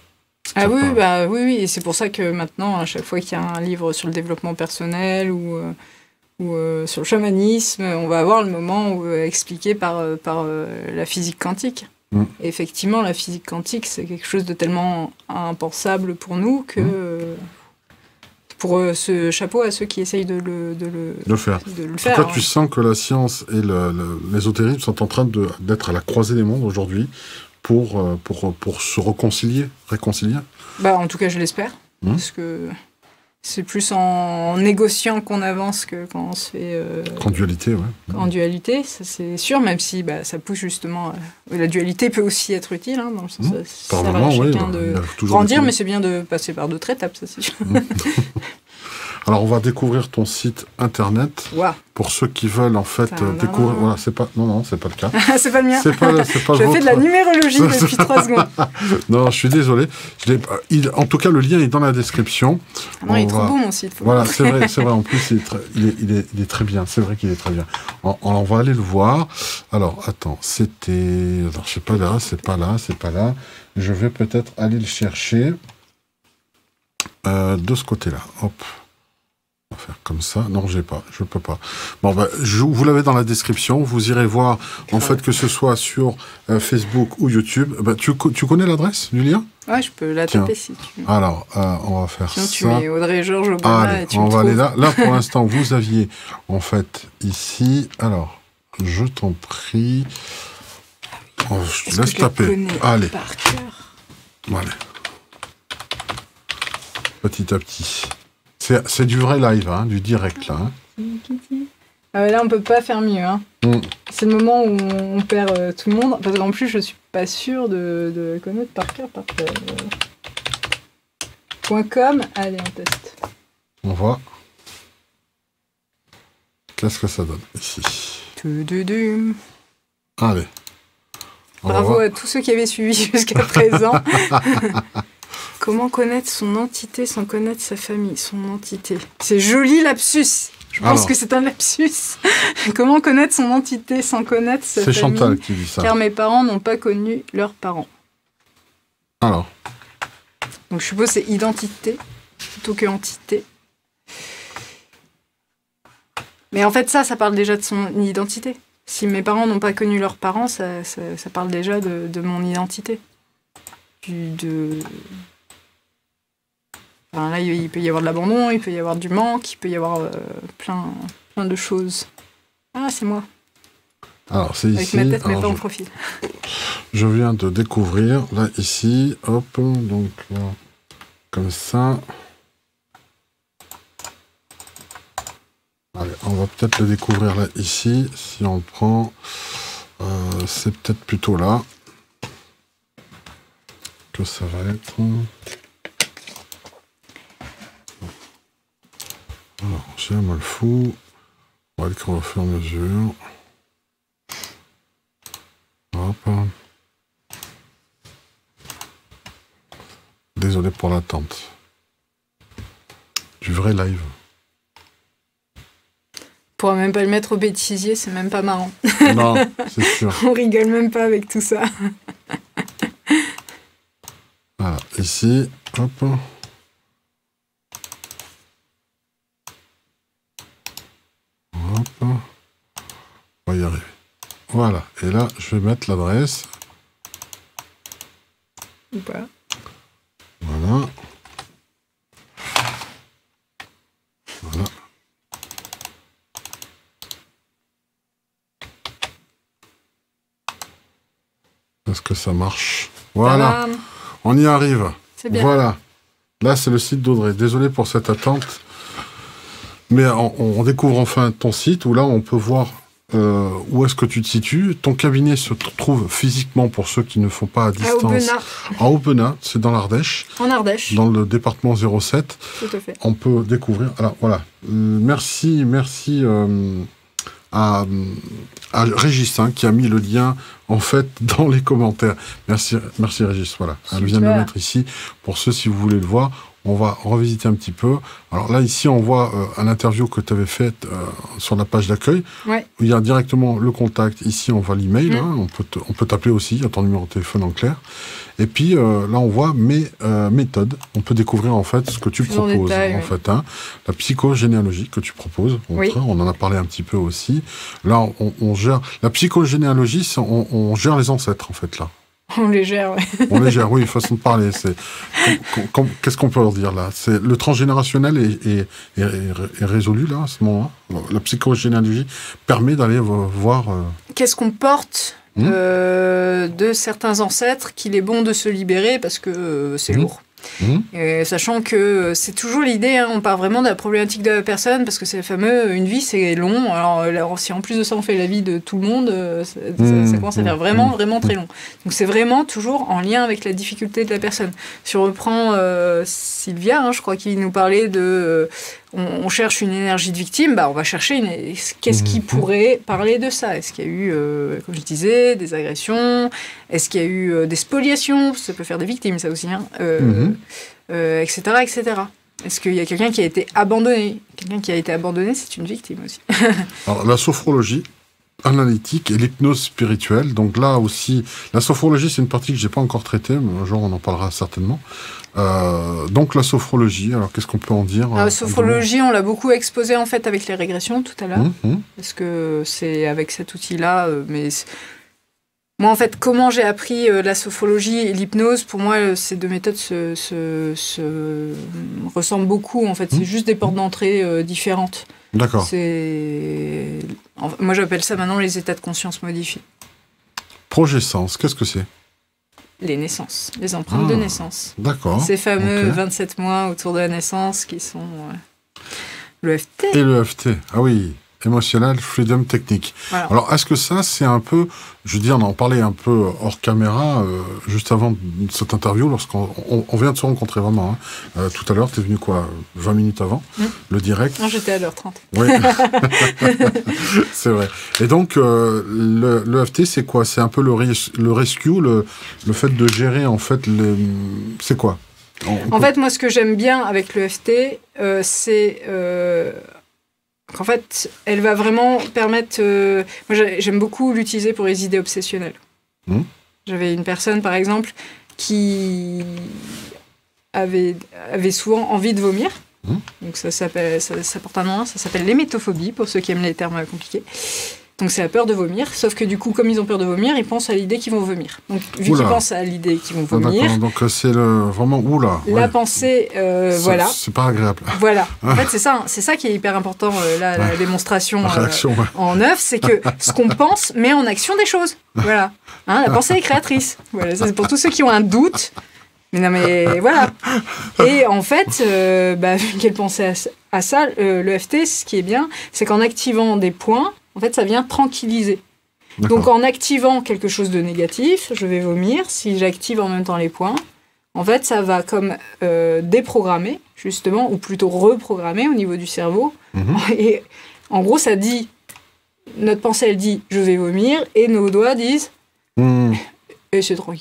Ah oui, bah oui, et c'est pour ça que maintenant, à chaque fois qu'il y a un livre sur le développement personnel ou sur le chamanisme, on va avoir le moment où, expliqué par la physique quantique. Et effectivement, la physique quantique, c'est quelque chose de tellement impensable pour nous que pour ce chapeau à ceux qui essayent de le faire. En tout cas, tu sens que la science et l'ésotérisme sont en train d'être à la croisée des mondes aujourd'hui pour se réconcilier. Bah, en tout cas, je l'espère. Parce que c'est plus en négociant qu'on avance que quand on se fait... En dualité, ouais. En dualité, ça c'est sûr, même si ça pousse justement... la dualité peut aussi être utile, dans le sens ça sert à chacun de grandir, mais c'est bien de passer par d'autres étapes, ça c'est sûr. Alors, on va découvrir ton site internet. Wow. Pour ceux qui veulent, en fait, découvrir... Voilà, c'est pas... Non, c'est pas le cas. C'est pas le mien. C'est pas le Je fais de la numérologie depuis 3 secondes. Non, je suis désolé. En tout cas, le lien est dans la description. Ah non, il est trop beau, mon site. Voilà, c'est vrai. En plus, il est très bien. C'est vrai qu'il est très bien. On va aller le voir. Alors, attends, c'était... Alors, je sais pas là, c'est pas là. Je vais peut-être aller le chercher de ce côté-là. Hop. On va faire comme ça. Non, je peux pas. Bon, vous l'avez dans la description. Vous irez voir, en fait, que ce soit sur Facebook ou YouTube. Tu connais l'adresse du lien? Ouais, je peux la taper si tu veux. Alors, on va faire ça. Sinon, tu mets Audrey Georges Ogbonna et tu on va aller là. Là, pour l'instant, vous aviez, en fait, ici. Alors, je t'en prie. Je te laisse taper. Allez. Par cœur. Allez. Petit à petit. C'est du vrai live, du direct, là. Là, on peut pas faire mieux. C'est le moment où on perd tout le monde. Parce qu'en plus, je suis pas sûre de connaître par cœur. .com. Allez, on teste. On voit. Qu'est-ce que ça donne, ici? Allez. Bravo à tous ceux qui avaient suivi jusqu'à présent. Comment connaître son entité sans connaître sa famille? Son entité. C'est joli lapsus. Je pense que c'est un lapsus. Comment connaître son entité sans connaître sa famille? C'est Chantal qui dit ça. Car mes parents n'ont pas connu leurs parents. Alors. Donc je suppose que c'est identité plutôt que entité. Mais en fait ça parle déjà de son identité. Si mes parents n'ont pas connu leurs parents, ça parle déjà de mon identité. Enfin, là, il peut y avoir de l'abandon, il peut y avoir du manque, il peut y avoir plein de choses. Ah, c'est moi. Alors, c'est avec ici. Avec ma tête, mais pas en profil. Je viens de découvrir, là, ici, hop, donc, là, comme ça. Allez, on va peut-être le découvrir, là, ici. Si on le prend, c'est peut-être plutôt là que ça va être... Alors, j'ai un mal fou. On va l'écrire au fur et à mesure. Hop. Désolé pour l'attente. Du vrai live. On pourra même pas le mettre au bêtisier, c'est même pas marrant. Non, c'est sûr. On rigole même pas avec tout ça. Voilà, ici, hop. Hop. On va y arriver. Voilà, et là, je vais mettre l'adresse. Ou pas. Voilà. Voilà. Est-ce que ça marche? Voilà. Tadam. On y arrive. C'est bien. Voilà. Là, c'est le site d'Audrey. Désolé pour cette attente. Mais on découvre enfin ton site où là, on peut voir où est-ce que tu te situes. Ton cabinet se trouve physiquement, pour ceux qui ne font pas à distance, à Aubenas, c'est dans l'Ardèche. En Ardèche. Dans le département 07. Tout à fait. On peut découvrir. Alors voilà. Merci à Régis qui a mis le lien en fait dans les commentaires. Merci Régis. Voilà. Elle vient de le mettre ici pour ceux si vous voulez le voir. on va revisiter un petit peu. Alors là, ici, on voit un interview que tu avais faite sur la page d'accueil. Ouais. Où il y a directement le contact. Ici, on voit l'email. Hein, on peut t'appeler aussi. Il y a ton numéro de téléphone en clair. Et puis, là, on voit mes méthodes. On peut découvrir, en fait, ce que tu proposes. En fait, hein, la psychogénéalogie que tu proposes. On en a parlé un petit peu aussi. Là, on gère... La psychogénéalogie, on gère les ancêtres, en fait, là. On les gère, oui. On les gère, oui, façon de parler. Qu'est-ce qu'on peut leur dire, là? Le transgénérationnel est résolu, là, à ce moment-là. La psychogénéalogie permet d'aller voir... Qu'est-ce qu'on porte de certains ancêtres qu'il est bon de se libérer parce que c'est lourd. Et sachant que c'est toujours l'idée, hein, on part vraiment de la problématique de la personne parce que c'est fameux, une vie c'est long, alors si en plus de ça on fait la vie de tout le monde, ça commence à faire vraiment très long. Donc c'est vraiment toujours en lien avec la difficulté de la personne. Si on reprend Sylvia, hein, je crois qu'il nous parlait de... on cherche une énergie de victime, on va chercher qu'est-ce qui pourrait parler de ça. Est-ce qu'il y a eu, comme je disais, des agressions? Est-ce qu'il y a eu des spoliations? Ça peut faire des victimes, ça aussi, hein, etc., etc. Est-ce qu'il y a quelqu'un qui a été abandonné? Quelqu'un qui a été abandonné, c'est une victime aussi. Alors, la sophrologie analytique et l'hypnose spirituelle. Donc là aussi, la sophrologie, c'est une partie que j'ai pas encore traitée, mais un jour on en parlera certainement. Donc la sophrologie, alors qu'est-ce qu'on peut en dire? La sophrologie, on l'a beaucoup exposé en fait avec les régressions tout à l'heure, parce que c'est avec cet outil-là, mais moi en fait, comment j'ai appris la sophrologie et l'hypnose, pour moi ces deux méthodes se ressemblent beaucoup en fait, c'est juste des portes d'entrée différentes. D'accord. Moi j'appelle ça maintenant les états de conscience modifiés. Progescence, qu'est-ce que c'est? Les naissances, les empreintes de naissance. D'accord. Ces fameux 27 mois autour de la naissance qui sont l'EFT. Et l'EFT, ah oui, Emotional Freedom Technique. Voilà. Alors, est-ce que ça, c'est un peu, je veux dire, on en parlait un peu hors caméra, juste avant cette interview, lorsqu'on vient de se rencontrer vraiment. Hein. Tout à l'heure, t'es venu quoi, 20 minutes avant, le direct. Non, j'étais à l'heure 30. Oui, c'est vrai. Et donc, l'EFT, c'est quoi? C'est un peu le rescue, le fait de gérer, en fait, c'est quoi? En fait, moi, ce que j'aime bien avec l'EFT, c'est... qu'en fait, elle va vraiment permettre... moi, j'aime beaucoup l'utiliser pour les idées obsessionnelles. J'avais une personne, par exemple, qui avait souvent envie de vomir. Donc ça porte un nom, ça s'appelle l'hémétophobie, pour ceux qui aiment les termes compliqués. Donc c'est la peur de vomir, sauf que du coup, comme ils ont peur de vomir, ils pensent à l'idée qu'ils vont vomir. Donc vu qu'ils pensent à l'idée qu'ils vont vomir... Donc c'est vraiment... Oula, la pensée, voilà. C'est pas agréable. Voilà. En fait, c'est ça qui est hyper important, la démonstration en œuvre, c'est que ce qu'on pense met en action des choses. Voilà. Hein, la pensée est créatrice. Voilà, c'est pour tous ceux qui ont un doute. Mais non, mais voilà. Et en fait, vu qu'elle pensait à ça, l'EFT, ce qui est bien, c'est qu'en activant des points, en fait, ça vient tranquilliser. Donc, en activant quelque chose de négatif, je vais vomir. Si j'active en même temps les points, en fait, ça va comme déprogrammer, justement, ou plutôt reprogrammer au niveau du cerveau. Et en gros, ça dit... Notre pensée, elle dit « je vais vomir » et nos doigts disent « et c'est tranquille ».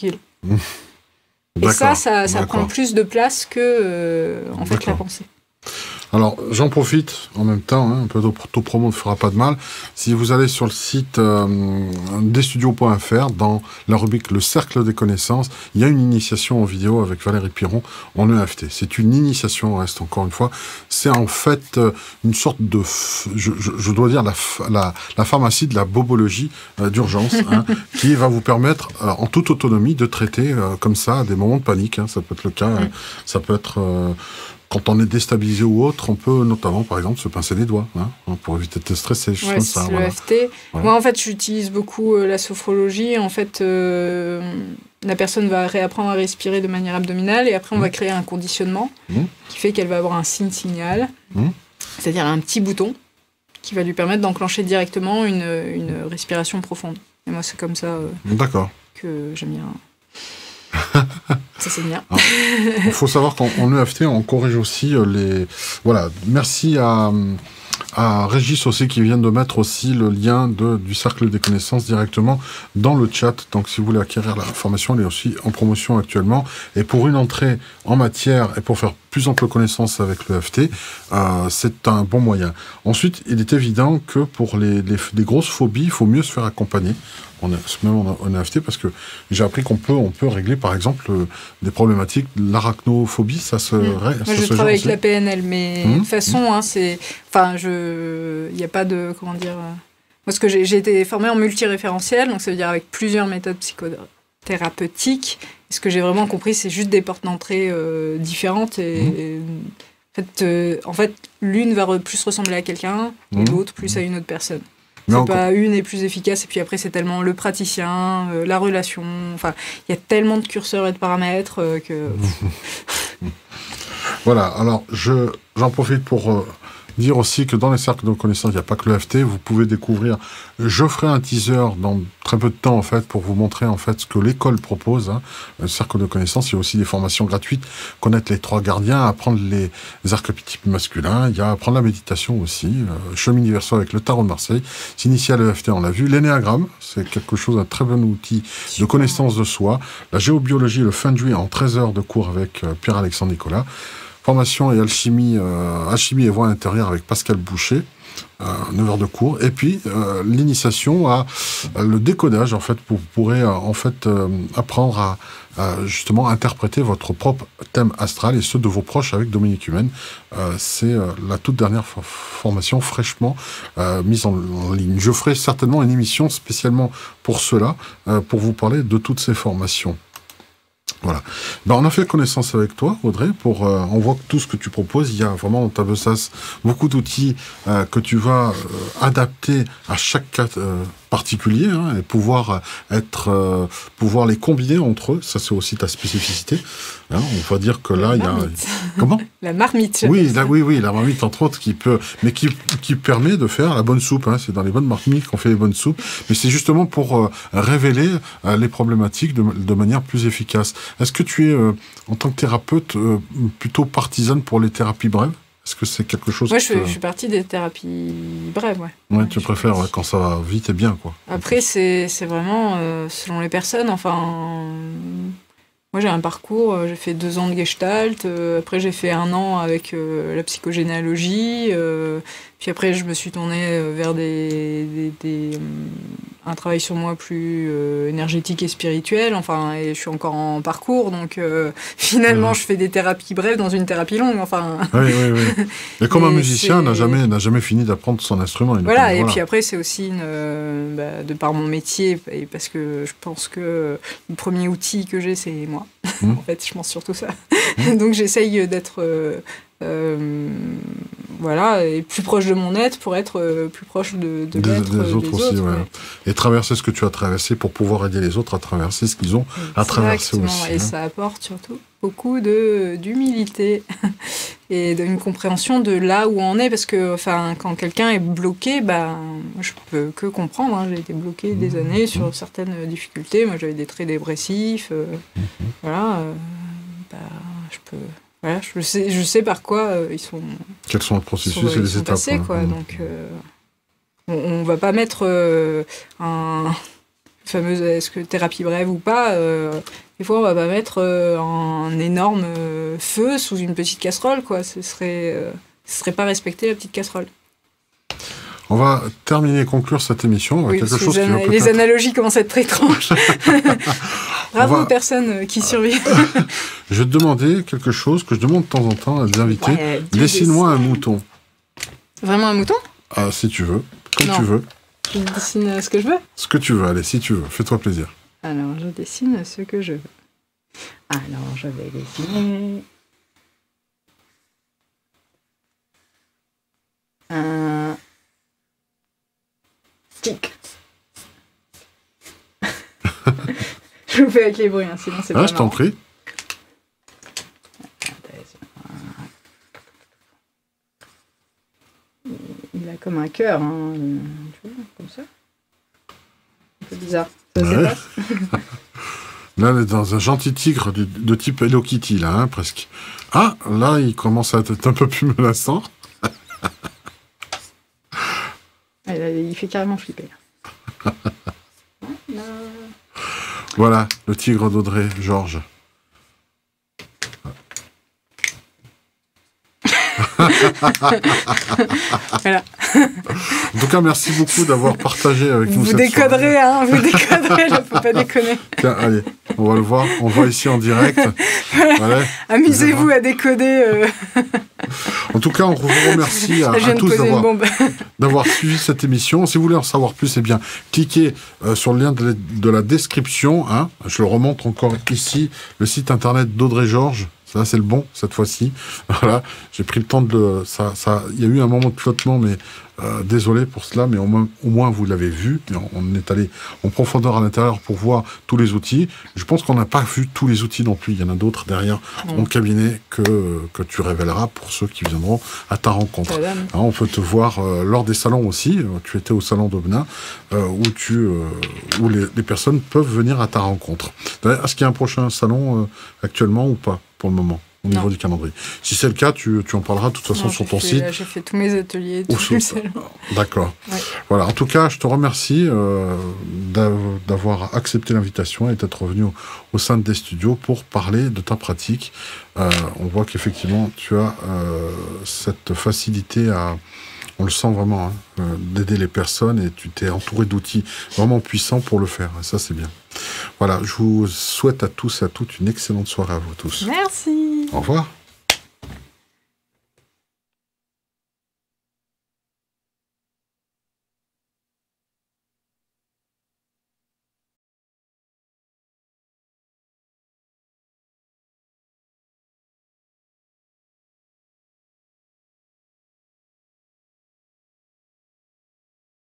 Et ça prend plus de place que en fait, la pensée. Alors, j'en profite en même temps, un peu d'auto-promo ne fera pas de mal. Si vous allez sur le site desstudios.fr, dans la rubrique Le Cercle des Connaissances, il y a une initiation en vidéo avec Valérie Piron en EFT. C'est une initiation, reste encore une fois. C'est en fait une sorte de, je dois dire, la pharmacie de la bobologie d'urgence, qui va vous permettre, en toute autonomie, de traiter comme ça des moments de panique. Ça peut être le cas, ça peut être... quand on est déstabilisé ou autre, on peut notamment, par exemple, se pincer les doigts, pour éviter de stresser, choses comme ça. C'est l'EFT. Voilà. Moi, en fait, j'utilise beaucoup la sophrologie. En fait, la personne va réapprendre à respirer de manière abdominale et après, on va créer un conditionnement qui fait qu'elle va avoir un signal, c'est-à-dire un petit bouton qui va lui permettre d'enclencher directement une respiration profonde. Et moi, c'est comme ça que j'aime bien... Ça c'est bien. Il faut savoir qu'en EFT, on corrige aussi les... Voilà, merci à Régis aussi qui vient de mettre aussi le lien du Cercle des Connaissances directement dans le chat. Donc si vous voulez acquérir la formation, elle est aussi en promotion actuellement. Et pour une entrée en matière et pour faire plus ample connaissance avec l'EFT, c'est un bon moyen. Ensuite, il est évident que pour les grosses phobies, il faut mieux se faire accompagner. Même en EFT, parce que j'ai appris qu'on peut régler, par exemple, des problématiques, l'arachnophobie, ça se règle. Moi, je travaille avec la PNL, mais de toute façon, hein, c'est... Enfin, il n'y a pas de... Comment dire... Parce que j'ai été formée en multiréférentiel, donc ça veut dire avec plusieurs méthodes psychothérapeutiques. Et ce que j'ai vraiment compris, c'est juste des portes d'entrée différentes. Et en fait, l'une va plus ressembler à quelqu'un, et l'autre plus à une autre personne. C'est pas une est plus efficace, et puis après, c'est tellement le praticien, la relation. Enfin, il y a tellement de curseurs et de paramètres que... Voilà, alors j'en profite pour dire aussi que dans les cercles de connaissances, il n'y a pas que l'EFT, vous pouvez découvrir, je ferai un teaser dans très peu de temps en fait, pour vous montrer en fait ce que l'école propose, hein. Le cercle de connaissances, il y a aussi des formations gratuites, connaître les 3 gardiens, apprendre les archétypes masculins, il y a apprendre la méditation aussi, chemin universel avec le tarot de Marseille, s'initier à l'EFT, on l'a vu, l'énéagramme, c'est quelque chose, un très bon outil de connaissance de soi, la géobiologie, le feng shui en 13 heures de cours avec Pierre-Alexandre Nicolas, formation et alchimie et voie intérieure avec Pascal Boucher, 9 heures de cours, et puis l'initiation à le décodage, en fait, vous pourrez apprendre à justement interpréter votre propre thème astral et ceux de vos proches avec Dominique Humaine. C'est la toute dernière formation fraîchement mise en ligne. Je ferai certainement une émission spécialement pour cela, pour vous parler de toutes ces formations. Voilà. On a fait connaissance avec toi, Audrey, on voit que tout ce que tu proposes, il y a vraiment dans ta besace beaucoup d'outils que tu vas adapter à chaque cas particulier, hein, et pouvoir les combiner entre eux. Ça, c'est aussi ta spécificité. Hein, on va dire que là, il y a... Comment ? La marmite. Oui, la marmite, entre autres, qui permet de faire la bonne soupe. Hein. C'est dans les bonnes marmites qu'on fait les bonnes soupes. Mais c'est justement pour révéler les problématiques de manière plus efficace. Est-ce que tu es, en tant que thérapeute, plutôt partisane pour les thérapies brèves ? Est-ce que c'est quelque chose... Moi, je suis partie des thérapies brèves, ouais. Ouais, tu préfères quand ça va vite et bien, quoi. Après, c'est vraiment selon les personnes. Enfin, moi, j'ai un parcours, j'ai fait 2 ans de Gestalt, après j'ai fait 1 an avec la psychogénéalogie, puis après je me suis tournée vers un travail sur moi plus énergétique et spirituel, enfin, et je suis encore en parcours, donc finalement je fais des thérapies brèves dans une thérapie longue, enfin. Oui. Et comme un musicien n'a jamais fini d'apprendre son instrument. Voilà, et puis après c'est aussi de par mon métier, et parce que je pense que le premier outil que j'ai, c'est moi. En fait, je pense surtout ça. Donc j'essaye d'être et plus proche de mon être pour être plus proche de l'être des autres aussi. Ouais. Et traverser ce que tu as traversé pour pouvoir aider les autres à traverser ce qu'ils ont à traverser aussi. Et ça apporte surtout beaucoup d'humilité et d'une compréhension de là où on est, parce que quand quelqu'un est bloqué, je peux que comprendre. Hein, j'ai été bloqué des années sur certaines difficultés. Moi, j'avais des traits dépressifs. Je peux... Voilà, je sais par quoi ils sont... Quels sont les processus et les étapes passés, quoi. Donc, on va pas mettre un fameux est-ce que thérapie brève ou pas. Des fois, on va pas mettre un énorme feu sous une petite casserole, quoi. Ce serait pas respecter la petite casserole. On va conclure cette émission avec quelque chose qui va les analogies commencent à être très étranges. Bravo aux personnes qui survivent. Je vais te demander quelque chose que je demande de temps en temps à des invités. Ouais, dessine-moi un mouton. Vraiment un mouton ? Ah, si tu veux. Comme tu veux. Je dessine ce que je veux ? Ce que tu veux, allez, si tu veux. Fais-toi plaisir. Alors, je dessine ce que je veux. Alors, je vais dessiner... un stick. Je vous fais avec les bruits, hein, sinon c'est pas je t'en prie. Il a comme un cœur, hein, tu vois, comme ça. Un peu bizarre. Ça se dépasse. Là, on est dans un gentil tigre de type Hello Kitty, là, hein, presque. Ah, là, il commence à être un peu plus menaçant. Il fait carrément flipper. Voilà, le tigre d'Audrey Georges. Voilà. En tout cas, merci beaucoup d'avoir partagé avec nous cette décoderez, soirée. hein, vous décoderez, il ne faut pas déconner. Tiens, allez, on va le voir. On voit ici en direct. Voilà. Amusez-vous à décoder. En tout cas, on vous remercie à tous d'avoir suivi cette émission. Si vous voulez en savoir plus, eh bien, cliquez sur le lien de la description. Hein. Je le remonte encore ici, le site internet d'Audrey Georges. Ça, c'est le bon, cette fois-ci. Voilà, j'ai pris le temps de... Il y a eu un moment de flottement, mais désolé pour cela, mais au moins vous l'avez vu. On est allé en profondeur à l'intérieur pour voir tous les outils. Je pense qu'on n'a pas vu tous les outils non plus. Il y en a d'autres derrière mon cabinet que tu révéleras pour ceux qui viendront à ta rencontre. Hein, on peut te voir lors des salons aussi. Tu étais au salon d'Aubenas, où les personnes peuvent venir à ta rencontre. Est-ce qu'il y a un prochain salon actuellement ou pas pour le moment, au niveau du calendrier? Si c'est le cas, tu en parleras de toute façon sur ton site. J'ai fait tous mes ateliers, tout le salon. D'accord. Ouais. Voilà. En tout cas, je te remercie d'avoir accepté l'invitation et d'être revenu au sein des studios pour parler de ta pratique. On voit qu'effectivement, tu as cette facilité on le sent vraiment, hein, d'aider les personnes, et tu t'es entouré d'outils vraiment puissants pour le faire. Et ça, c'est bien. Voilà, je vous souhaite à tous et à toutes une excellente soirée à vous tous. Merci. Au revoir.